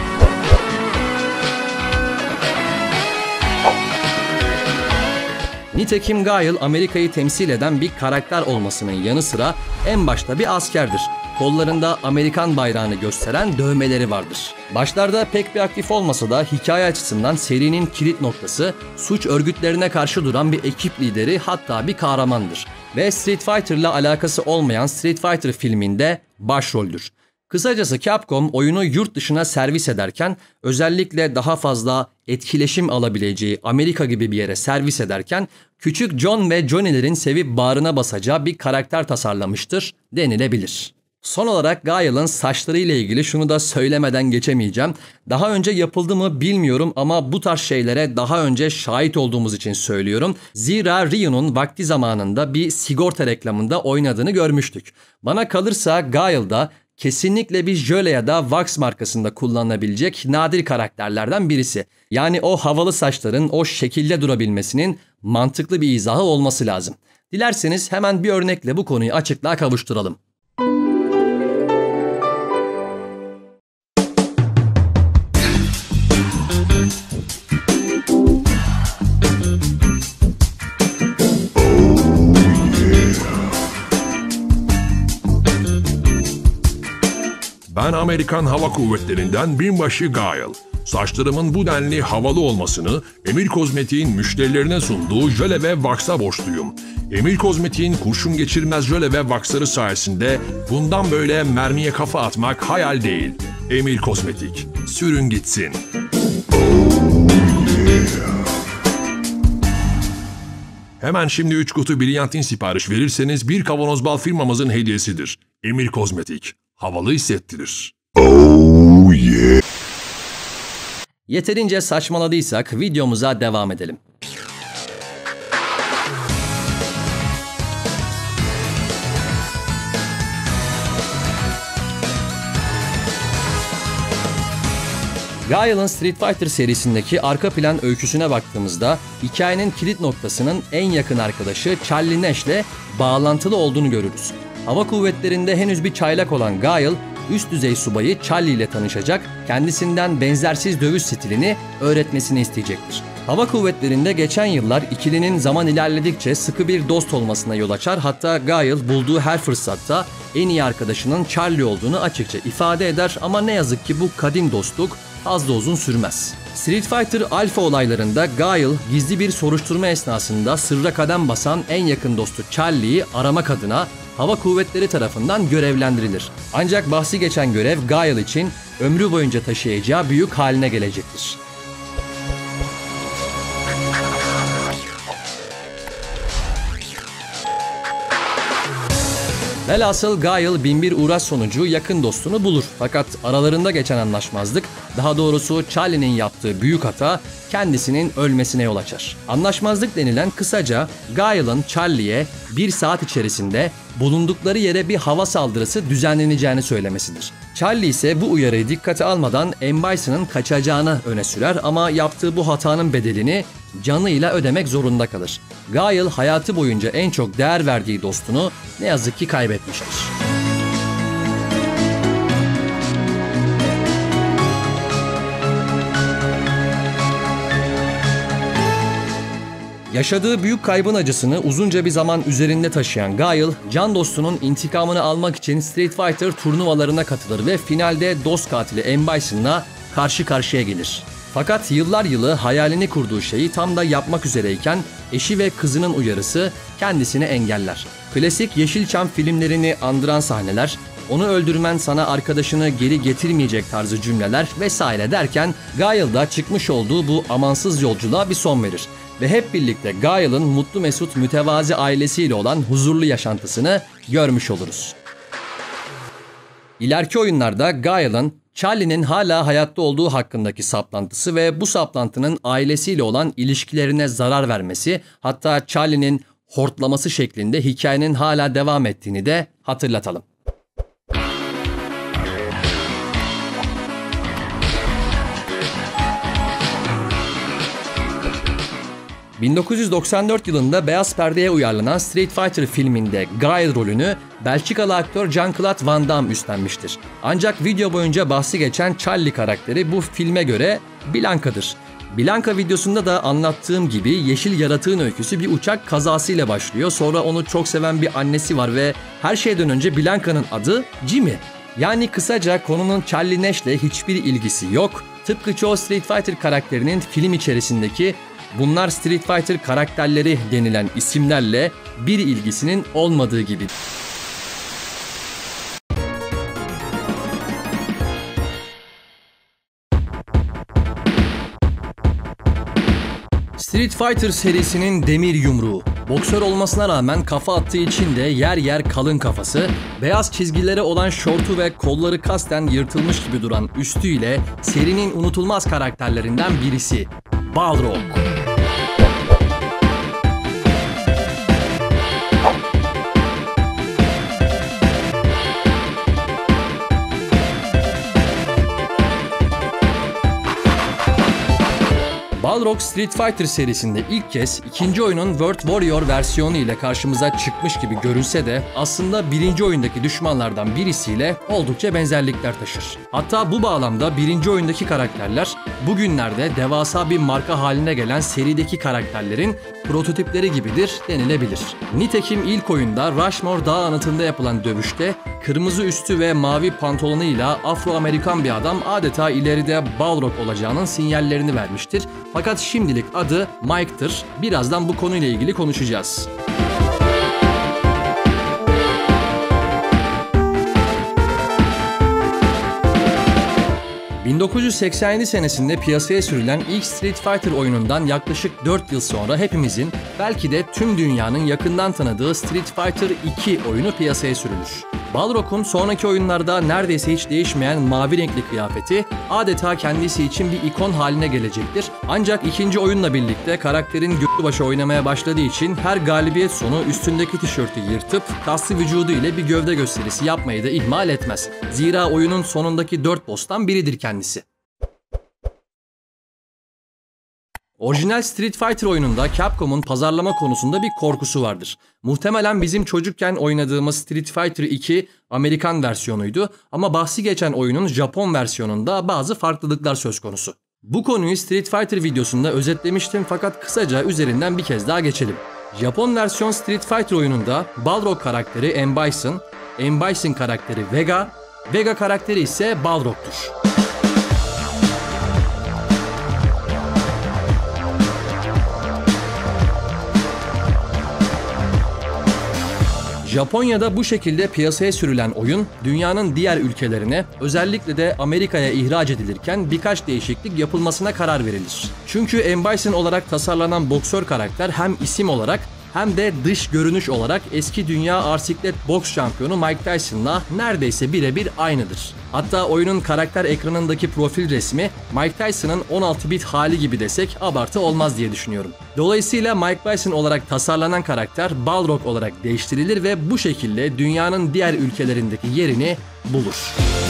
Nitekim Guile Amerika'yı temsil eden bir karakter olmasının yanı sıra en başta bir askerdir. Kollarında Amerikan bayrağını gösteren dövmeleri vardır. Başlarda pek bir aktif olmasa da hikaye açısından serinin kilit noktası, suç örgütlerine karşı duran bir ekip lideri, hatta bir kahramandır. Ve Street Fighter'la alakası olmayan Street Fighter filminde başroldür. Kısacası Capcom oyunu yurt dışına servis ederken, özellikle daha fazla etkileşim alabileceği Amerika gibi bir yere servis ederken, küçük John ve Johnny'lerin sevip bağrına basacağı bir karakter tasarlamıştır denilebilir. Son olarak Guile'ın saçları ile ilgili şunu da söylemeden geçemeyeceğim. Daha önce yapıldı mı bilmiyorum ama bu tarz şeylere daha önce şahit olduğumuz için söylüyorum. Zira Ryu'nun vakti zamanında bir sigorta reklamında oynadığını görmüştük. Bana kalırsa Guile'da kesinlikle bir jöle ya da wax markasında kullanılabilecek nadir karakterlerden birisi. Yani o havalı saçların o şekilde durabilmesinin mantıklı bir izahı olması lazım. Dilerseniz hemen bir örnekle bu konuyu açıklığa kavuşturalım. Ben Amerikan Hava Kuvvetleri'nden binbaşı Guile. Saçlarımın bu denli havalı olmasını Emir Kozmetik'in müşterilerine sunduğu jöle ve vaks'a borçluyum. Emir Kozmetik'in kurşun geçirmez jöle ve vaksları sayesinde bundan böyle mermiye kafa atmak hayal değil. Emir Kozmetik, sürün gitsin. Hemen şimdi 3 kutu Brilliant'in sipariş verirseniz bir kavanoz bal firmamızın hediyesidir. Emir Kozmetik, havalı hissettirir. Yeterince saçmaladıysak videomuza devam edelim. Guile'ın Street Fighter serisindeki arka plan öyküsüne baktığımızda hikayenin kilit noktasının en yakın arkadaşı Charlie Nash'le bağlantılı olduğunu görürüz. Hava kuvvetlerinde henüz bir çaylak olan Guile, üst düzey subayı Charlie ile tanışacak, kendisinden benzersiz dövüş stilini öğretmesini isteyecektir. Hava kuvvetlerinde geçen yıllar ikilinin zaman ilerledikçe sıkı bir dost olmasına yol açar, hatta Guile bulduğu her fırsatta en iyi arkadaşının Charlie olduğunu açıkça ifade eder ama ne yazık ki bu kadim dostluk fazla uzun sürmez. Street Fighter Alpha olaylarında Guile gizli bir soruşturma esnasında sırra kadem basan en yakın dostu Charlie'yi aramak adına hava kuvvetleri tarafından görevlendirilir. Ancak bahsi geçen görev Guile için ömrü boyunca taşıyacağı büyük haline gelecektir. Velhasıl Guile binbir uğraş sonucu yakın dostunu bulur. Fakat aralarında geçen anlaşmazlık, daha doğrusu Charlie'nin yaptığı büyük hata kendisinin ölmesine yol açar. Anlaşmazlık denilen kısaca Guile'ın Charlie'ye 1 saat içerisinde bulundukları yere bir hava saldırısı düzenleneceğini söylemesidir. Charlie ise bu uyarıyı dikkate almadan M. Bison'ın kaçacağını öne sürer ama yaptığı bu hatanın bedelini canıyla ödemek zorunda kalır. Guile hayatı boyunca en çok değer verdiği dostunu ne yazık ki kaybetmiştir. Yaşadığı büyük kaybın acısını uzunca bir zaman üzerinde taşıyan Guile, can dostunun intikamını almak için Street Fighter turnuvalarına katılır ve finalde dost katili M. Bison'la karşı karşıya gelir. Fakat yıllar yılı hayalini kurduğu şeyi tam da yapmak üzereyken eşi ve kızının uyarısı kendisini engeller. Klasik Yeşilçam filmlerini andıran sahneler, onu öldürmen sana arkadaşını geri getirmeyecek tarzı cümleler vesaire derken Guile'da çıkmış olduğu bu amansız yolculuğa bir son verir. Ve hep birlikte Guile'ın mutlu mesut mütevazi ailesiyle olan huzurlu yaşantısını görmüş oluruz. İleriki oyunlarda Guile'ın Charlie'nin hala hayatta olduğu hakkındaki saplantısı ve bu saplantının ailesiyle olan ilişkilerine zarar vermesi, hatta Charlie'nin hortlaması şeklinde hikayenin hala devam ettiğini de hatırlatalım. ...1994 yılında beyaz perdeye uyarlanan Street Fighter filminde Guile rolünü Belçikalı aktör Jean-Claude Van Damme üstlenmiştir. Ancak video boyunca bahsi geçen Charlie karakteri bu filme göre Blanкa'dır. Blanka videosunda da anlattığım gibi yeşil yaratığın öyküsü bir uçak kazasıyla başlıyor. Sonra onu çok seven bir annesi var ve her şeyden önce Blanka'nın adı Jimmy. Yani kısaca konunun Charlie Nash'le hiçbir ilgisi yok. Tıpkı çoğu Street Fighter karakterinin film içerisindeki bunlar Street Fighter karakterleri denilen isimlerle bir ilgisinin olmadığı gibi. Street Fighter serisinin demir yumruğu. Boksör olmasına rağmen kafa attığı için de yer yer kalın kafası, beyaz çizgilere olan şortu ve kolları kasten yırtılmış gibi duran üstüyle serinin unutulmaz karakterlerinden birisi Balrog. Balrog Street Fighter serisinde ilk kez ikinci oyunun World Warrior versiyonu ile karşımıza çıkmış gibi görünse de aslında birinci oyundaki düşmanlardan birisiyle oldukça benzerlikler taşır. Hatta bu bağlamda birinci oyundaki karakterler bugünlerde devasa bir marka haline gelen serideki karakterlerin prototipleri gibidir denilebilir. Nitekim ilk oyunda Rushmore Dağı anıtında yapılan dövüşte kırmızı üstü ve mavi pantolonuyla Afro-Amerikan bir adam adeta ileride Balrog olacağının sinyallerini vermiştir. Fakat şimdilik adı Mike'tır. Birazdan bu konuyla ilgili konuşacağız. ...1987 senesinde piyasaya sürülen ilk Street Fighter oyunundan yaklaşık 4 yıl sonra hepimizin, belki de tüm dünyanın yakından tanıdığı Street Fighter 2 oyunu piyasaya sürülür. Balrog'un sonraki oyunlarda neredeyse hiç değişmeyen mavi renkli kıyafeti adeta kendisi için bir ikon haline gelecektir. Ancak ikinci oyunla birlikte karakterin göğü başı oynamaya başladığı için her galibiyet sonu üstündeki tişörtü yırtıp kaslı vücudu ile bir gövde gösterisi yapmayı da ihmal etmez. Zira oyunun sonundaki 4 boss'tan biridir kendisi. Orijinal Street Fighter oyununda Capcom'un pazarlama konusunda bir korkusu vardır. Muhtemelen bizim çocukken oynadığımız Street Fighter 2 Amerikan versiyonuydu ama bahsi geçen oyunun Japon versiyonunda bazı farklılıklar söz konusu. Bu konuyu Street Fighter videosunda özetlemiştim fakat kısaca üzerinden bir kez daha geçelim. Japon versiyon Street Fighter oyununda Balrog karakteri M. Bison, M. Bison karakteri Vega, Vega karakteri ise Balrog'tur. Japonya'da bu şekilde piyasaya sürülen oyun, dünyanın diğer ülkelerine, özellikle de Amerika'ya ihraç edilirken birkaç değişiklik yapılmasına karar verilir. Çünkü M. Bison olarak tasarlanan boksör karakter hem isim olarak hem de dış görünüş olarak eski dünya arsiklet boks şampiyonu Mike Tyson'la neredeyse birebir aynıdır. Hatta oyunun karakter ekranındaki profil resmi Mike Tyson'ın 16 bit hali gibi desek abartı olmaz diye düşünüyorum. Dolayısıyla Mike Tyson olarak tasarlanan karakter Balrog olarak değiştirilir ve bu şekilde dünyanın diğer ülkelerindeki yerini bulur.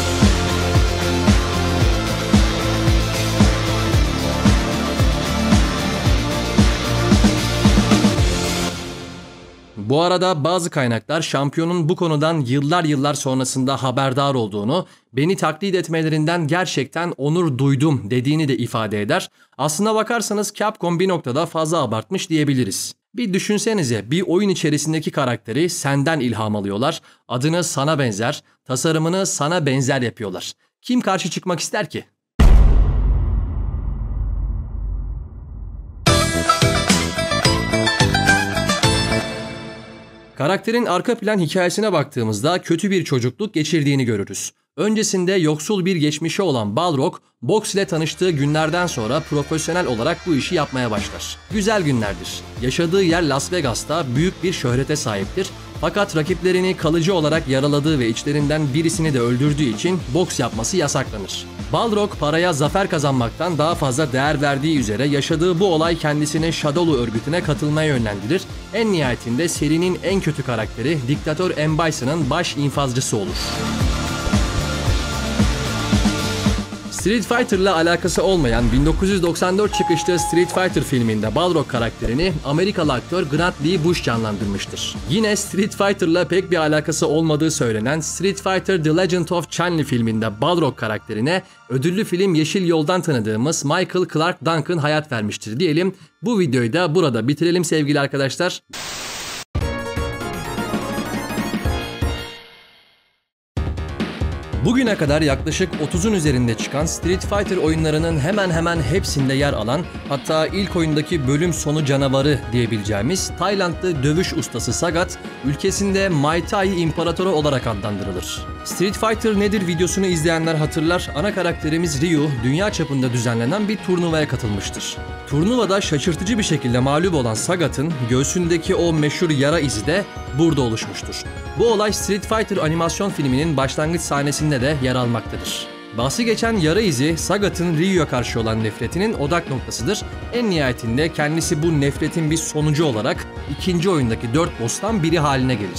Bu arada bazı kaynaklar şampiyonun bu konudan yıllar sonrasında haberdar olduğunu, beni taklit etmelerinden gerçekten onur duydum dediğini de ifade eder. Aslına bakarsanız Capcom bir noktada fazla abartmış diyebiliriz. Bir düşünsenize, bir oyun içerisindeki karakteri senden ilham alıyorlar, adını sana benzer, tasarımını sana benzer yapıyorlar. Kim karşı çıkmak ister ki? Karakterin arka plan hikayesine baktığımızda kötü bir çocukluk geçirdiğini görürüz. Öncesinde yoksul bir geçmişi olan Balrog, boks ile tanıştığı günlerden sonra profesyonel olarak bu işi yapmaya başlar. Güzel günlerdir. Yaşadığı yer Las Vegas'ta büyük bir şöhrete sahiptir. Fakat rakiplerini kalıcı olarak yaraladığı ve içlerinden birisini de öldürdüğü için boks yapması yasaklanır. Balrog paraya zafer kazanmaktan daha fazla değer verdiği üzere yaşadığı bu olay kendisini Shadowlu örgütüne katılmaya yönlendirir. En nihayetinde serinin en kötü karakteri Diktatör M. Bison'ın baş infazcısı olur. Street Fighter'la alakası olmayan 1994 çıkışlı Street Fighter filminde Balrog karakterini Amerikalı aktör Grant Lee Bush canlandırmıştır. Yine Street Fighter'la pek bir alakası olmadığı söylenen Street Fighter The Legend of Chun-Li filminde Balrog karakterine ödüllü film Yeşil Yol'dan tanıdığımız Michael Clark Duncan hayat vermiştir diyelim. Bu videoyu da burada bitirelim sevgili arkadaşlar. Bugüne kadar yaklaşık 30'un üzerinde çıkan Street Fighter oyunlarının hemen hemen hepsinde yer alan, hatta ilk oyundaki bölüm sonu canavarı diyebileceğimiz Taylandlı dövüş ustası Sagat, ülkesinde Muay Thai imparatoru olarak adlandırılır. Street Fighter nedir videosunu izleyenler hatırlar, ana karakterimiz Ryu, dünya çapında düzenlenen bir turnuvaya katılmıştır. Turnuvada şaşırtıcı bir şekilde mağlup olan Sagat'ın göğsündeki o meşhur yara izi de burada oluşmuştur. Bu olay Street Fighter animasyon filminin başlangıç sahnesinde de yer almaktadır. Bahsi geçen yara izi Sagat'ın Ryu'ya karşı olan nefretinin odak noktasıdır. En nihayetinde kendisi bu nefretin bir sonucu olarak ikinci oyundaki 4 boss'tan biri haline gelir.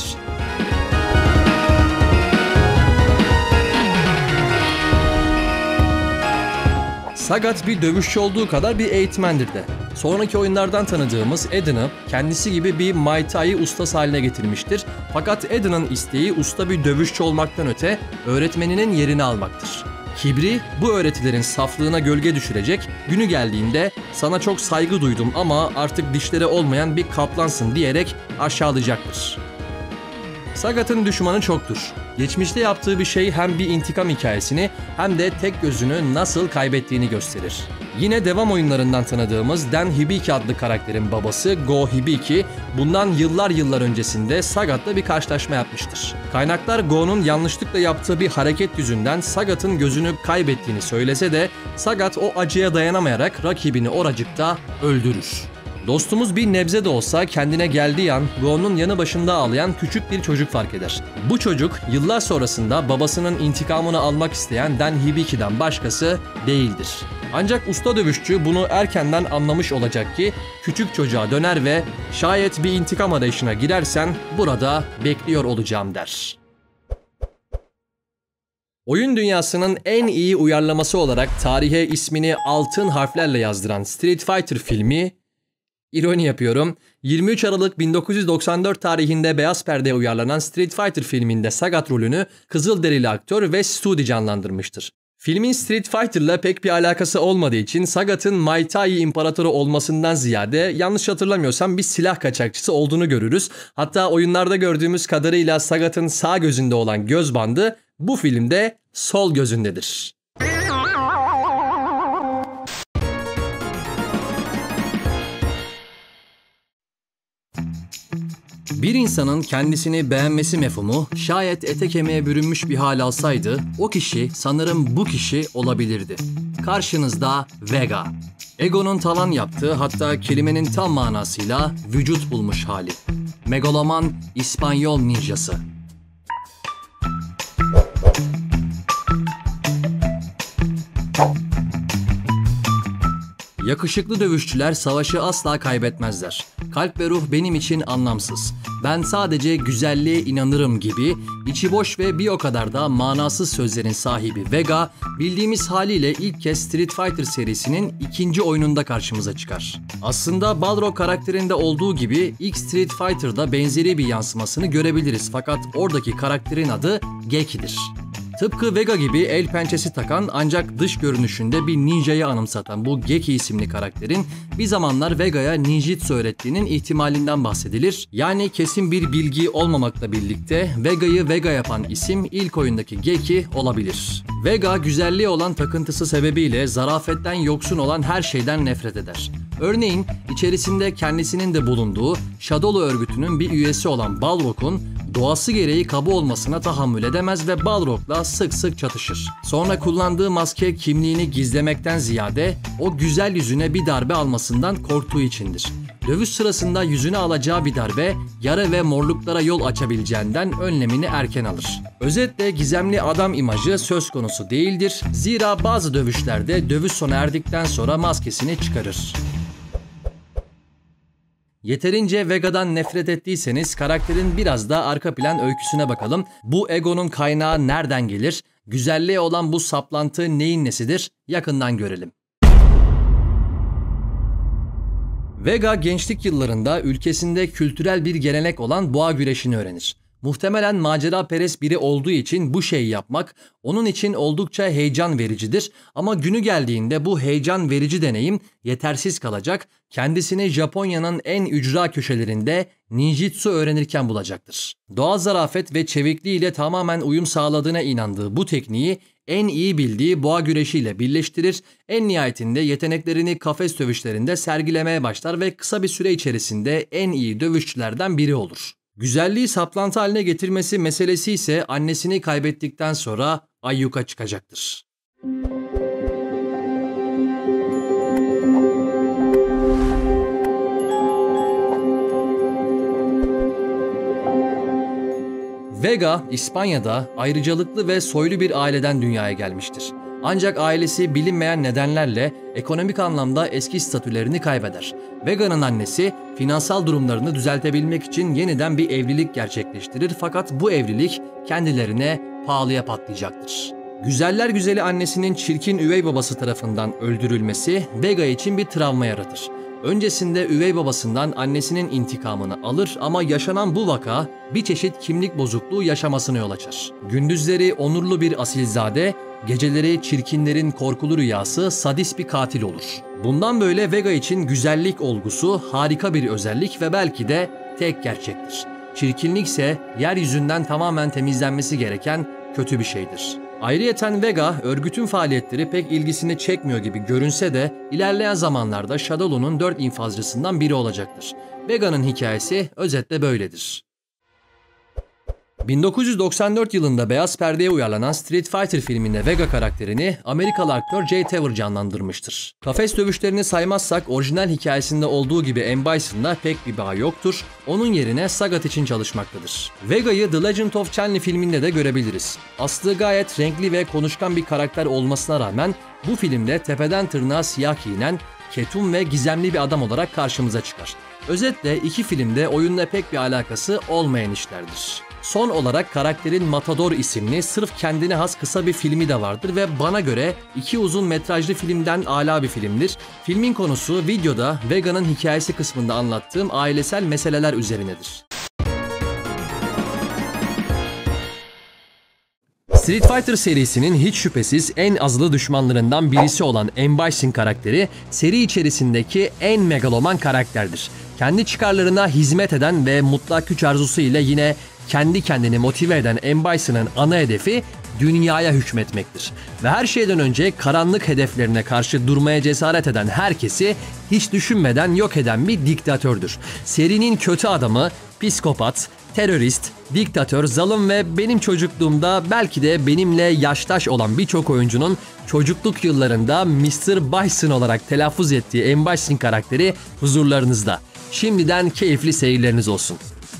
Sagat bir dövüşçü olduğu kadar bir eğitmendir de. Sonraki oyunlardan tanıdığımız Eden'ı kendisi gibi bir Muay Thai ustası haline getirmiştir. Fakat Eden'ın isteği usta bir dövüşçü olmaktan öte öğretmeninin yerini almaktır. Kibri bu öğretilerin saflığına gölge düşürecek, günü geldiğinde sana çok saygı duydum ama artık dişleri olmayan bir kaplansın diyerek aşağılayacaktır. Sagat'ın düşmanı çoktur. Geçmişte yaptığı bir şey hem bir intikam hikayesini hem de tek gözünü nasıl kaybettiğini gösterir. Yine devam oyunlarından tanıdığımız Dan Hibiki adlı karakterin babası Go Hibiki bundan yıllar öncesinde Sagat'la bir karşılaşma yapmıştır. Kaynaklar Go'nun yanlışlıkla yaptığı bir hareket yüzünden Sagat'ın gözünü kaybettiğini söylese de Sagat o acıya dayanamayarak rakibini oracıkta öldürür. Dostumuz bir nebze de olsa kendine geldiği an Go'nun yanı başında ağlayan küçük bir çocuk fark eder. Bu çocuk yıllar sonrasında babasının intikamını almak isteyen Dan Hibiki'den başkası değildir. Ancak usta dövüşçü bunu erkenden anlamış olacak ki küçük çocuğa döner ve şayet bir intikam arayışına girersen burada bekliyor olacağım der. Oyun dünyasının en iyi uyarlaması olarak tarihe ismini altın harflerle yazdıran Street Fighter filmi, İroni yapıyorum, 23 Aralık 1994 tarihinde beyaz perdeye uyarlanan Street Fighter filminde Sagat rolünü Kızılderili aktör Wes Studi canlandırmıştır. Filmin Street Fighter'la pek bir alakası olmadığı için Sagat'ın Muay Thai imparatoru olmasından ziyade yanlış hatırlamıyorsam bir silah kaçakçısı olduğunu görürüz. Hatta oyunlarda gördüğümüz kadarıyla Sagat'ın sağ gözünde olan göz bandı bu filmde sol gözündedir. Bir insanın kendisini beğenmesi mefhumu şayet ete kemiğe bürünmüş bir hal alsaydı o kişi sanırım bu kişi olabilirdi. Karşınızda Vega. Egon'un tavan yaptığı, hatta kelimenin tam manasıyla vücut bulmuş hali. Megaloman İspanyol ninjası. Yakışıklı dövüşçüler savaşı asla kaybetmezler. Kalp ve ruh benim için anlamsız. Ben sadece güzelliğe inanırım gibi içi boş ve bir o kadar da manasız sözlerin sahibi Vega, bildiğimiz haliyle ilk kez Street Fighter serisinin ikinci oyununda karşımıza çıkar. Aslında Balrog karakterinde olduğu gibi ilk Street Fighter'da benzeri bir yansımasını görebiliriz, fakat oradaki karakterin adı Geki'dir. Tıpkı Vega gibi el pençesi takan ancak dış görünüşünde bir ninjayı anımsatan bu Geki isimli karakterin bir zamanlar Vega'ya ninjitsu öğrettiğinin ihtimalinden bahsedilir. Yani kesin bir bilgi olmamakla birlikte Vega'yı Vega yapan isim ilk oyundaki Geki olabilir. Vega güzelliğe olan takıntısı sebebiyle zarafetten yoksun olan her şeyden nefret eder. Örneğin içerisinde kendisinin de bulunduğu Shadow örgütünün bir üyesi olan Balrog'un doğası gereği kaba olmasına tahammül edemez ve Balrog'la sık sık çatışır. Sonra kullandığı maske kimliğini gizlemekten ziyade o güzel yüzüne bir darbe almasından korktuğu içindir. Dövüş sırasında yüzüne alacağı bir darbe yara ve morluklara yol açabileceğinden önlemini erken alır. Özetle gizemli adam imajı söz konusu değildir. Zira bazı dövüşlerde dövüş sona erdikten sonra maskesini çıkarır. Yeterince Vega'dan nefret ettiyseniz karakterin biraz da arka plan öyküsüne bakalım. Bu egonun kaynağı nereden gelir? Güzelliğe olan bu saplantı neyin nesidir? Yakından görelim. Vega gençlik yıllarında ülkesinde kültürel bir gelenek olan boğa güreşini öğrenir. Muhtemelen maceraperest biri olduğu için bu şeyi yapmak onun için oldukça heyecan vericidir. Ama günü geldiğinde bu heyecan verici deneyim yetersiz kalacak. Kendisini Japonya'nın en ücra köşelerinde ninjitsu öğrenirken bulacaktır. Doğal zarafet ve çevikliğiyle tamamen uyum sağladığına inandığı bu tekniği en iyi bildiği boğa güreşiyle birleştirir. En nihayetinde yeteneklerini kafes dövüşlerinde sergilemeye başlar ve kısa bir süre içerisinde en iyi dövüşçülerden biri olur. Güzelliği saplantı haline getirmesi meselesi ise annesini kaybettikten sonra ayyuka çıkacaktır. Vega, İspanya'da ayrıcalıklı ve soylu bir aileden dünyaya gelmiştir. Ancak ailesi bilinmeyen nedenlerle ekonomik anlamda eski statülerini kaybeder. Vega'nın annesi finansal durumlarını düzeltebilmek için yeniden bir evlilik gerçekleştirir, fakat bu evlilik kendilerine pahalıya patlayacaktır. Güzeller güzeli annesinin çirkin üvey babası tarafından öldürülmesi Vega için bir travma yaratır. Öncesinde üvey babasından annesinin intikamını alır ama yaşanan bu vaka bir çeşit kimlik bozukluğu yaşamasına yol açar. Gündüzleri onurlu bir asilzade, geceleri çirkinlerin korkulu rüyası sadist bir katil olur. Bundan böyle Vega için güzellik olgusu harika bir özellik ve belki de tek gerçektir. Çirkinlik ise yeryüzünden tamamen temizlenmesi gereken kötü bir şeydir. Ayrıyeten Vega, örgütün faaliyetleri pek ilgisini çekmiyor gibi görünse de ilerleyen zamanlarda Shadow'un 4 infazcısından biri olacaktır. Vega'nın hikayesi özetle böyledir. 1994 yılında beyaz perdeye uyarlanan Street Fighter filminde Vega karakterini Amerikalı aktör Jay Taver canlandırmıştır. Kafes dövüşlerini saymazsak orijinal hikayesinde olduğu gibi M. Bison'la pek bir bağ yoktur. Onun yerine Sagat için çalışmaktadır. Vega'yı The Legend of Chun-Li filminde de görebiliriz. Aslı gayet renkli ve konuşkan bir karakter olmasına rağmen bu filmde tepeden tırnağa siyah giyinen, ketum ve gizemli bir adam olarak karşımıza çıkar. Özetle iki filmde oyunla pek bir alakası olmayan işlerdir. Son olarak karakterin Matador isimli sırf kendine has kısa bir filmi de vardır ve bana göre iki uzun metrajlı filmden âlâ bir filmdir. Filmin konusu videoda Vega'nın hikayesi kısmında anlattığım ailesel meseleler üzerinedir. Street Fighter serisinin hiç şüphesiz en azılı düşmanlarından birisi olan M. Bison karakteri seri içerisindeki en megaloman karakterdir. Kendi çıkarlarına hizmet eden ve mutlak güç arzusu ile yine kendi kendini motive eden M. Bison'ın ana hedefi dünyaya hükmetmektir. Ve her şeyden önce karanlık hedeflerine karşı durmaya cesaret eden herkesi hiç düşünmeden yok eden bir diktatördür. Serinin kötü adamı, psikopat, terörist, diktatör, zalim ve benim çocukluğumda belki de benimle yaştaş olan birçok oyuncunun çocukluk yıllarında Mr. Bison olarak telaffuz ettiği M. Bison karakteri huzurlarınızda. Şimdiden keyifli seyirleriniz olsun.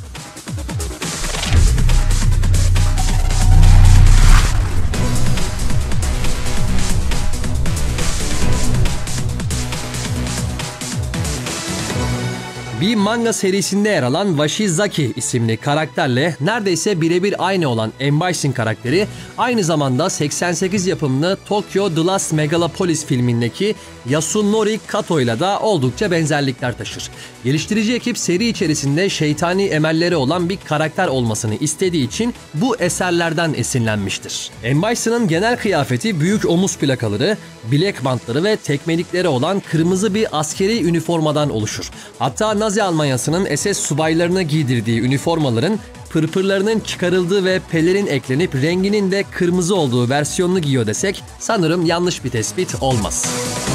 Bir manga serisinde yer alan Washizaki isimli karakterle neredeyse birebir aynı olan M. Bison karakteri aynı zamanda 88 yapımlı Tokyo The Last Megalopolis filmindeki Yasunori Kato ile de oldukça benzerlikler taşır. Geliştirici ekip seri içerisinde şeytani emelleri olan bir karakter olmasını istediği için bu eserlerden esinlenmiştir. M. Bison'ın genel kıyafeti büyük omuz plakaları, bilek bantları ve tekmelikleri olan kırmızı bir askeri üniformadan oluşur. Hatta Nazi Almanyası'nın SS subaylarına giydirdiği üniformaların pırpırlarının çıkarıldığı ve pelerin eklenip renginin de kırmızı olduğu versiyonunu giyiyor desek sanırım yanlış bir tespit olmaz.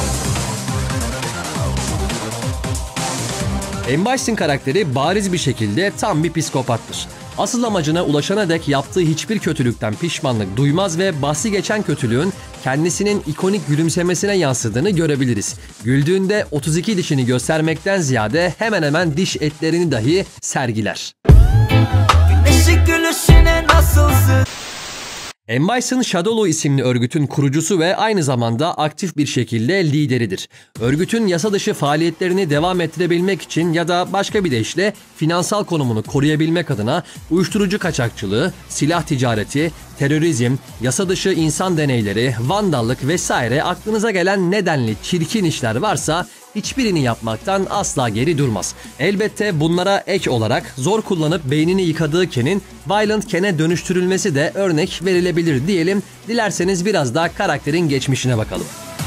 M. Bison karakteri bariz bir şekilde tam bir psikopattır. Asıl amacına ulaşana dek yaptığı hiçbir kötülükten pişmanlık duymaz ve bahsi geçen kötülüğün kendisinin ikonik gülümsemesine yansıdığını görebiliriz. Güldüğünde 32 dişini göstermekten ziyade hemen hemen diş etlerini dahi sergiler. M. Bison Shadowloo isimli örgütün kurucusu ve aynı zamanda aktif bir şekilde lideridir. Örgütün yasa dışı faaliyetlerini devam ettirebilmek için ya da başka bir deyişle finansal konumunu koruyabilmek adına uyuşturucu kaçakçılığı, silah ticareti, terörizm, yasa dışı insan deneyleri, vandallık vesaire aklınıza gelen nedenli çirkin işler varsa hiçbirini yapmaktan asla geri durmaz. Elbette bunlara ek olarak zor kullanıp beynini yıkadığı Ken'in Violent Ken'e dönüştürülmesi de örnek verilebilir diyelim. Dilerseniz biraz daha karakterin geçmişine bakalım.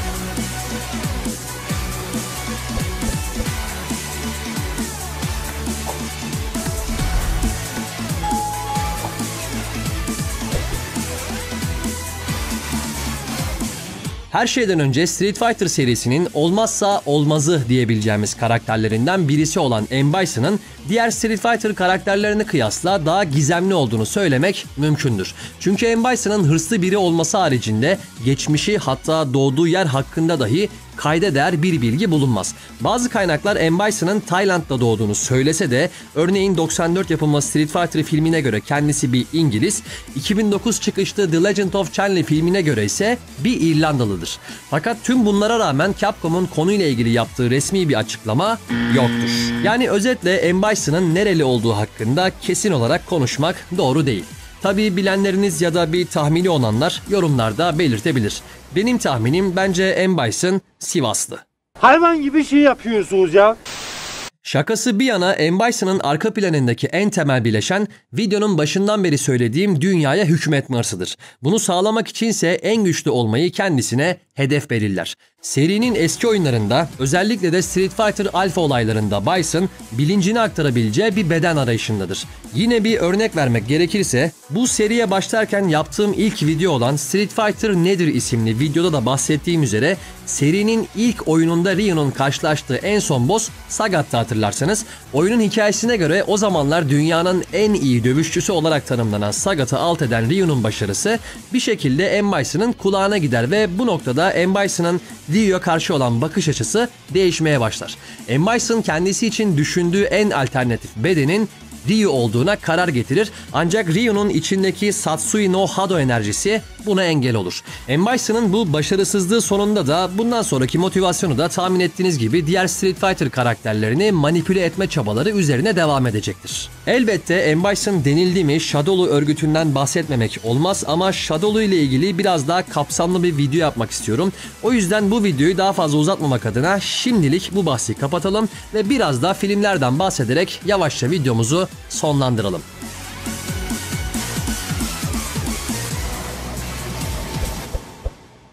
Her şeyden önce Street Fighter serisinin olmazsa olmazı diyebileceğimiz karakterlerinden birisi olan M. Bison'ın diğer Street Fighter karakterlerine kıyasla daha gizemli olduğunu söylemek mümkündür. Çünkü M. Bison'ın hırslı biri olması haricinde geçmişi hatta doğduğu yer hakkında dahi kayda değer bir bilgi bulunmaz. Bazı kaynaklar M. Bison'ın Tayland'da doğduğunu söylese de örneğin 94 yapımı Street Fighter filmine göre kendisi bir İngiliz, 2009 çıkışlı The Legend of Chun-Li filmine göre ise bir İrlandalıdır. Fakat tüm bunlara rağmen Capcom'un konuyla ilgili yaptığı resmi bir açıklama yoktur. Yani özetle M. Bison'ın nereli olduğu hakkında kesin olarak konuşmak doğru değil. Tabii bilenleriniz ya da bir tahmini olanlar yorumlarda belirtebilir. Benim tahminim bence M. Bison Sivaslı. Hayvan gibi şey yapıyorsunuz ya. Şakası bir yana M. Bison'ın arka planındaki en temel bileşen videonun başından beri söylediğim dünyaya hükmetme hırsıdır. Bunu sağlamak içinse en güçlü olmayı kendisine hedef belirler. Serinin eski oyunlarında özellikle de Street Fighter Alpha olaylarında Bison bilincini aktarabileceği bir beden arayışındadır. Yine bir örnek vermek gerekirse bu seriye başlarken yaptığım ilk video olan Street Fighter Nedir isimli videoda da bahsettiğim üzere serinin ilk oyununda Ryu'nun karşılaştığı en son boss Sagat'ta hatırlarsanız. Oyunun hikayesine göre o zamanlar dünyanın en iyi dövüşçüsü olarak tanımlanan Sagat'ı alt eden Ryu'nun başarısı bir şekilde M. Bison'ın kulağına gider ve bu noktada M. Bison'ın Ryu'ya karşı olan bakış açısı değişmeye başlar. M. Bison kendisi için düşündüğü en alternatif bedenin Ryu olduğuna karar getirir ancak Ryu'nun içindeki Satsui no Hado enerjisi buna engel olur. M. Bison'ın bu başarısızlığı sonunda da bundan sonraki motivasyonu da tahmin ettiğiniz gibi diğer Street Fighter karakterlerini manipüle etme çabaları üzerine devam edecektir. Elbette M. Bison denildi mi Shadowloo örgütünden bahsetmemek olmaz ama Shadowloo ile ilgili biraz daha kapsamlı bir video yapmak istiyorum. O yüzden bu videoyu daha fazla uzatmamak adına şimdilik bu bahsi kapatalım ve biraz daha filmlerden bahsederek yavaşça videomuzu sonlandıralım.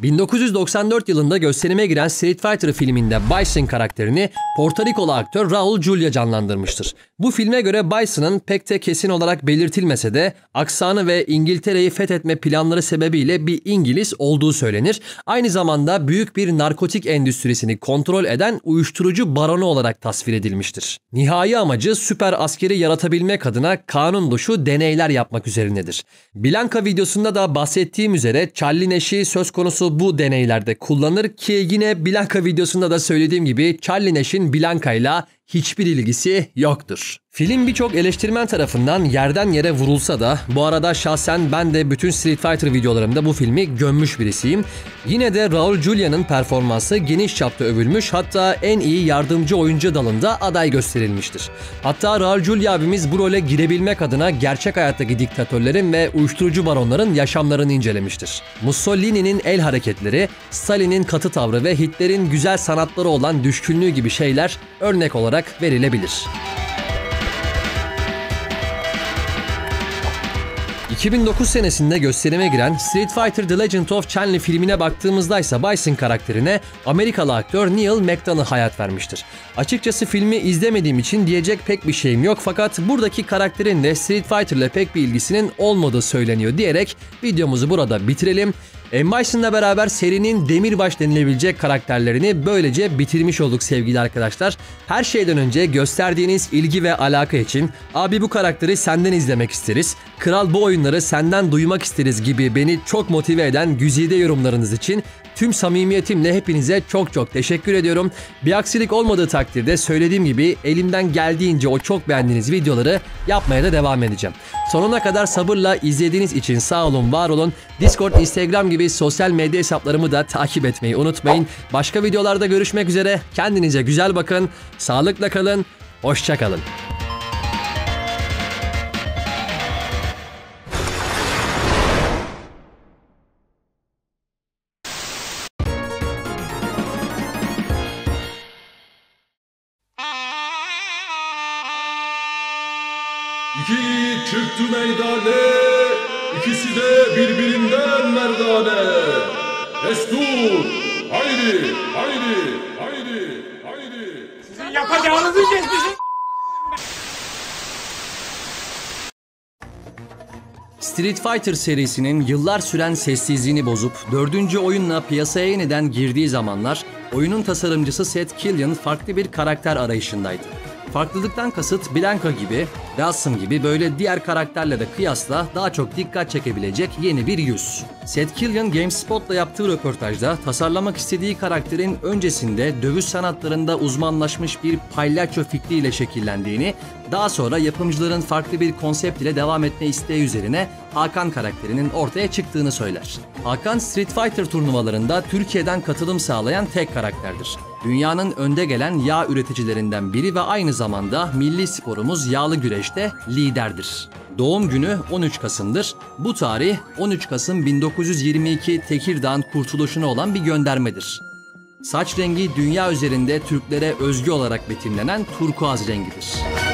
1994 yılında gösterime giren Street Fighter filminde Bison karakterini Porto Rikolu aktör Raul Julia canlandırmıştır. Bu filme göre Bison'ın pek de kesin olarak belirtilmese de aksanı ve İngiltere'yi fethetme planları sebebiyle bir İngiliz olduğu söylenir. Aynı zamanda büyük bir narkotik endüstrisini kontrol eden uyuşturucu baronu olarak tasvir edilmiştir. Nihai amacı süper askeri yaratabilmek adına kanun dışı deneyler yapmak üzerinedir. Blanka videosunda da bahsettiğim üzere Charlie Nash'i söz konusu bu deneylerde kullanır ki yine Blanka videosunda da söylediğim gibi Charlie Nash'in Blanka'yla hiçbir ilgisi yoktur. Film birçok eleştirmen tarafından yerden yere vurulsa da bu arada şahsen ben de bütün Street Fighter videolarımda bu filmi gömmüş birisiyim. Yine de Raul Julia'nın performansı geniş çapta övülmüş, hatta en iyi yardımcı oyuncu dalında aday gösterilmiştir. Hatta Raul Julia abimiz bu role girebilmek adına gerçek hayattaki diktatörlerin ve uyuşturucu baronların yaşamlarını incelemiştir. Mussolini'nin el hareketleri, Stalin'in katı tavrı ve Hitler'in güzel sanatları olan düşkünlüğü gibi şeyler örnek olarak verilebilir. 2009 senesinde gösterime giren Street Fighter The Legend of Chun-Li filmine baktığımızda ise Bison karakterine Amerikalı aktör Neil McDonough hayat vermiştir. Açıkçası filmi izlemediğim için diyecek pek bir şeyim yok, fakat buradaki karakterin de Street Fighter ile pek bir ilgisinin olmadığı söyleniyor diyerek videomuzu burada bitirelim. M. Bison'la beraber serinin demirbaş denilebilecek karakterlerini böylece bitirmiş olduk sevgili arkadaşlar. Her şeyden önce gösterdiğiniz ilgi ve alaka için "Abi bu karakteri senden izlemek isteriz, kral bu oyunları senden duymak isteriz" gibi beni çok motive eden güzide yorumlarınız için tüm samimiyetimle hepinize çok teşekkür ediyorum. Bir aksilik olmadığı takdirde söylediğim gibi elimden geldiğince o çok beğendiğiniz videoları yapmaya da devam edeceğim. Sonuna kadar sabırla izlediğiniz için sağ olun, var olun. Discord, Instagram gibi sosyal medya hesaplarımı da takip etmeyi unutmayın. Başka videolarda görüşmek üzere. Kendinize güzel bakın. Sağlıkla kalın. Hoşça kalın. İki çıktı meydane, ikisi de birbirinden merdane. Destur, haydi, haydi, haydi, haydi. Yapacağınızı kesmişim. Street Fighter serisinin yıllar süren sessizliğini bozup 4. oyunla piyasaya yeniden girdiği zamanlar oyunun tasarımcısı Seth Killian farklı bir karakter arayışındaydı. Farklılıktan kasıt Blanka gibi, Dhalsim gibi böyle diğer karakterlere kıyasla daha çok dikkat çekebilecek yeni bir yüz. Seth Killian GameSpot'la yaptığı röportajda tasarlamak istediği karakterin öncesinde dövüş sanatlarında uzmanlaşmış bir palyaço fikriyle şekillendiğini, daha sonra yapımcıların farklı bir konsept ile devam etme isteği üzerine Hakan karakterinin ortaya çıktığını söyler. Hakan, Street Fighter turnuvalarında Türkiye'den katılım sağlayan tek karakterdir. Dünyanın önde gelen yağ üreticilerinden biri ve aynı zamanda milli sporumuz yağlı güreşte liderdir. Doğum günü 13 Kasım'dır. Bu tarih 13 Kasım 1922 Tekirdağ'ın kurtuluşuna olan bir göndermedir. Saç rengi dünya üzerinde Türklere özgü olarak betimlenen turkuaz rengidir.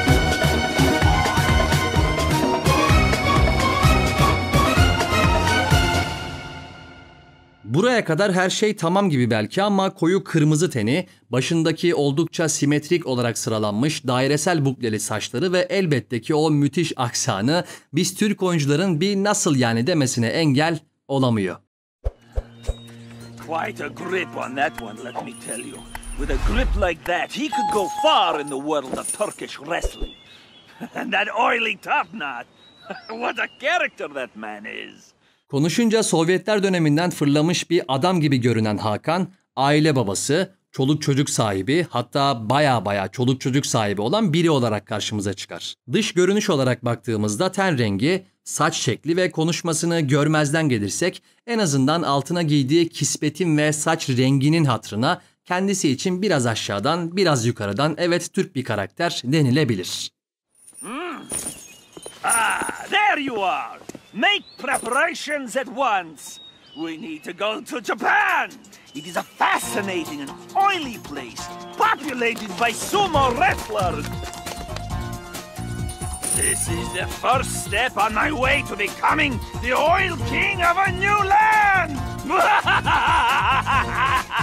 Buraya kadar her şey tamam gibi belki ama koyu kırmızı teni, başındaki oldukça simetrik olarak sıralanmış dairesel bukleli saçları ve elbette ki o müthiş aksanı biz Türk oyuncuların bir nasıl yani demesine engel olamıyor. Quite a grip on that one, let me tell you. With a grip like that, he could go far in the world of Turkish wrestling. And that oily top knot, what a character that man is. Konuşunca Sovyetler döneminden fırlamış bir adam gibi görünen Hakan, aile babası, çoluk çocuk sahibi, hatta baya çoluk çocuk sahibi olan biri olarak karşımıza çıkar. Dış görünüş olarak baktığımızda ten rengi, saç şekli ve konuşmasını görmezden gelirsek en azından altına giydiği kispetin ve saç renginin hatırına kendisi için biraz aşağıdan biraz yukarıdan evet Türk bir karakter denilebilir. Ah, there you are. Make preparations at once. We need to go to Japan. It is a fascinating and oily place, populated by sumo wrestlers. This is the first step on my way to becoming the Oil King of a new land.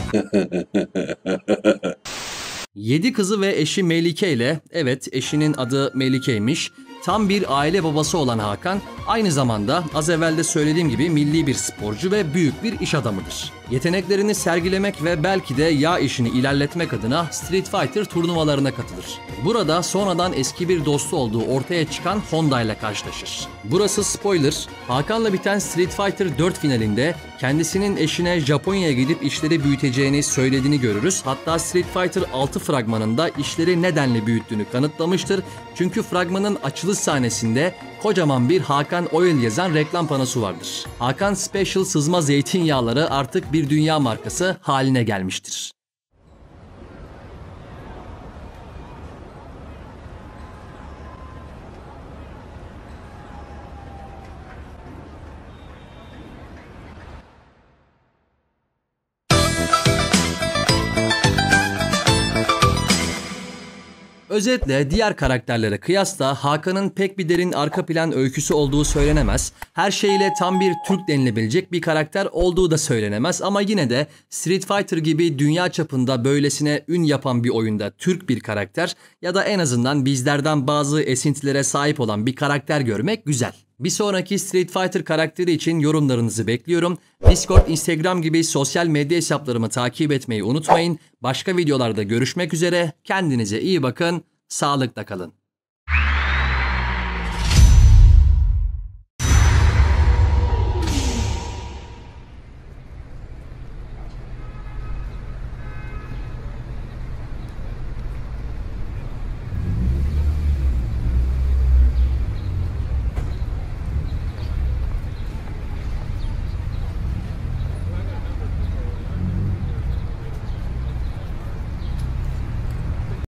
Yedi kızı ve eşi Melike ile, evet eşinin adı Melike'ymiş, tam bir aile babası olan Hakan, aynı zamanda az evvel de söylediğim gibi milli bir sporcu ve büyük bir iş adamıdır. Yeteneklerini sergilemek ve belki de yağ işini ilerletmek adına Street Fighter turnuvalarına katılır. Burada sonradan eski bir dostu olduğu ortaya çıkan Honda ile karşılaşır. Burası spoiler, Hakan'la biten Street Fighter 4 finalinde kendisinin eşine Japonya'ya gidip işleri büyüteceğini söylediğini görürüz. Hatta Street Fighter 6 fragmanında işleri nedenle büyüttüğünü kanıtlamıştır. Çünkü fragmanın açılış sahnesinde kocaman bir Hakan Oil yazan reklam panosu vardır. Hakan Special sızma zeytinyağları artık bir dünya markası haline gelmiştir. Özetle diğer karakterlere kıyasla Hakan'ın pek bir derin arka plan öyküsü olduğu söylenemez. Her şeyle tam bir Türk denilebilecek bir karakter olduğu da söylenemez ama yine de Street Fighter gibi dünya çapında böylesine ün yapan bir oyunda Türk bir karakter ya da en azından bizlerden bazı esintilere sahip olan bir karakter görmek güzel. Bir sonraki Street Fighter karakteri için yorumlarınızı bekliyorum. Discord, Instagram gibi sosyal medya hesaplarımı takip etmeyi unutmayın. Başka videolarda görüşmek üzere. Kendinize iyi bakın. Sağlıkla kalın.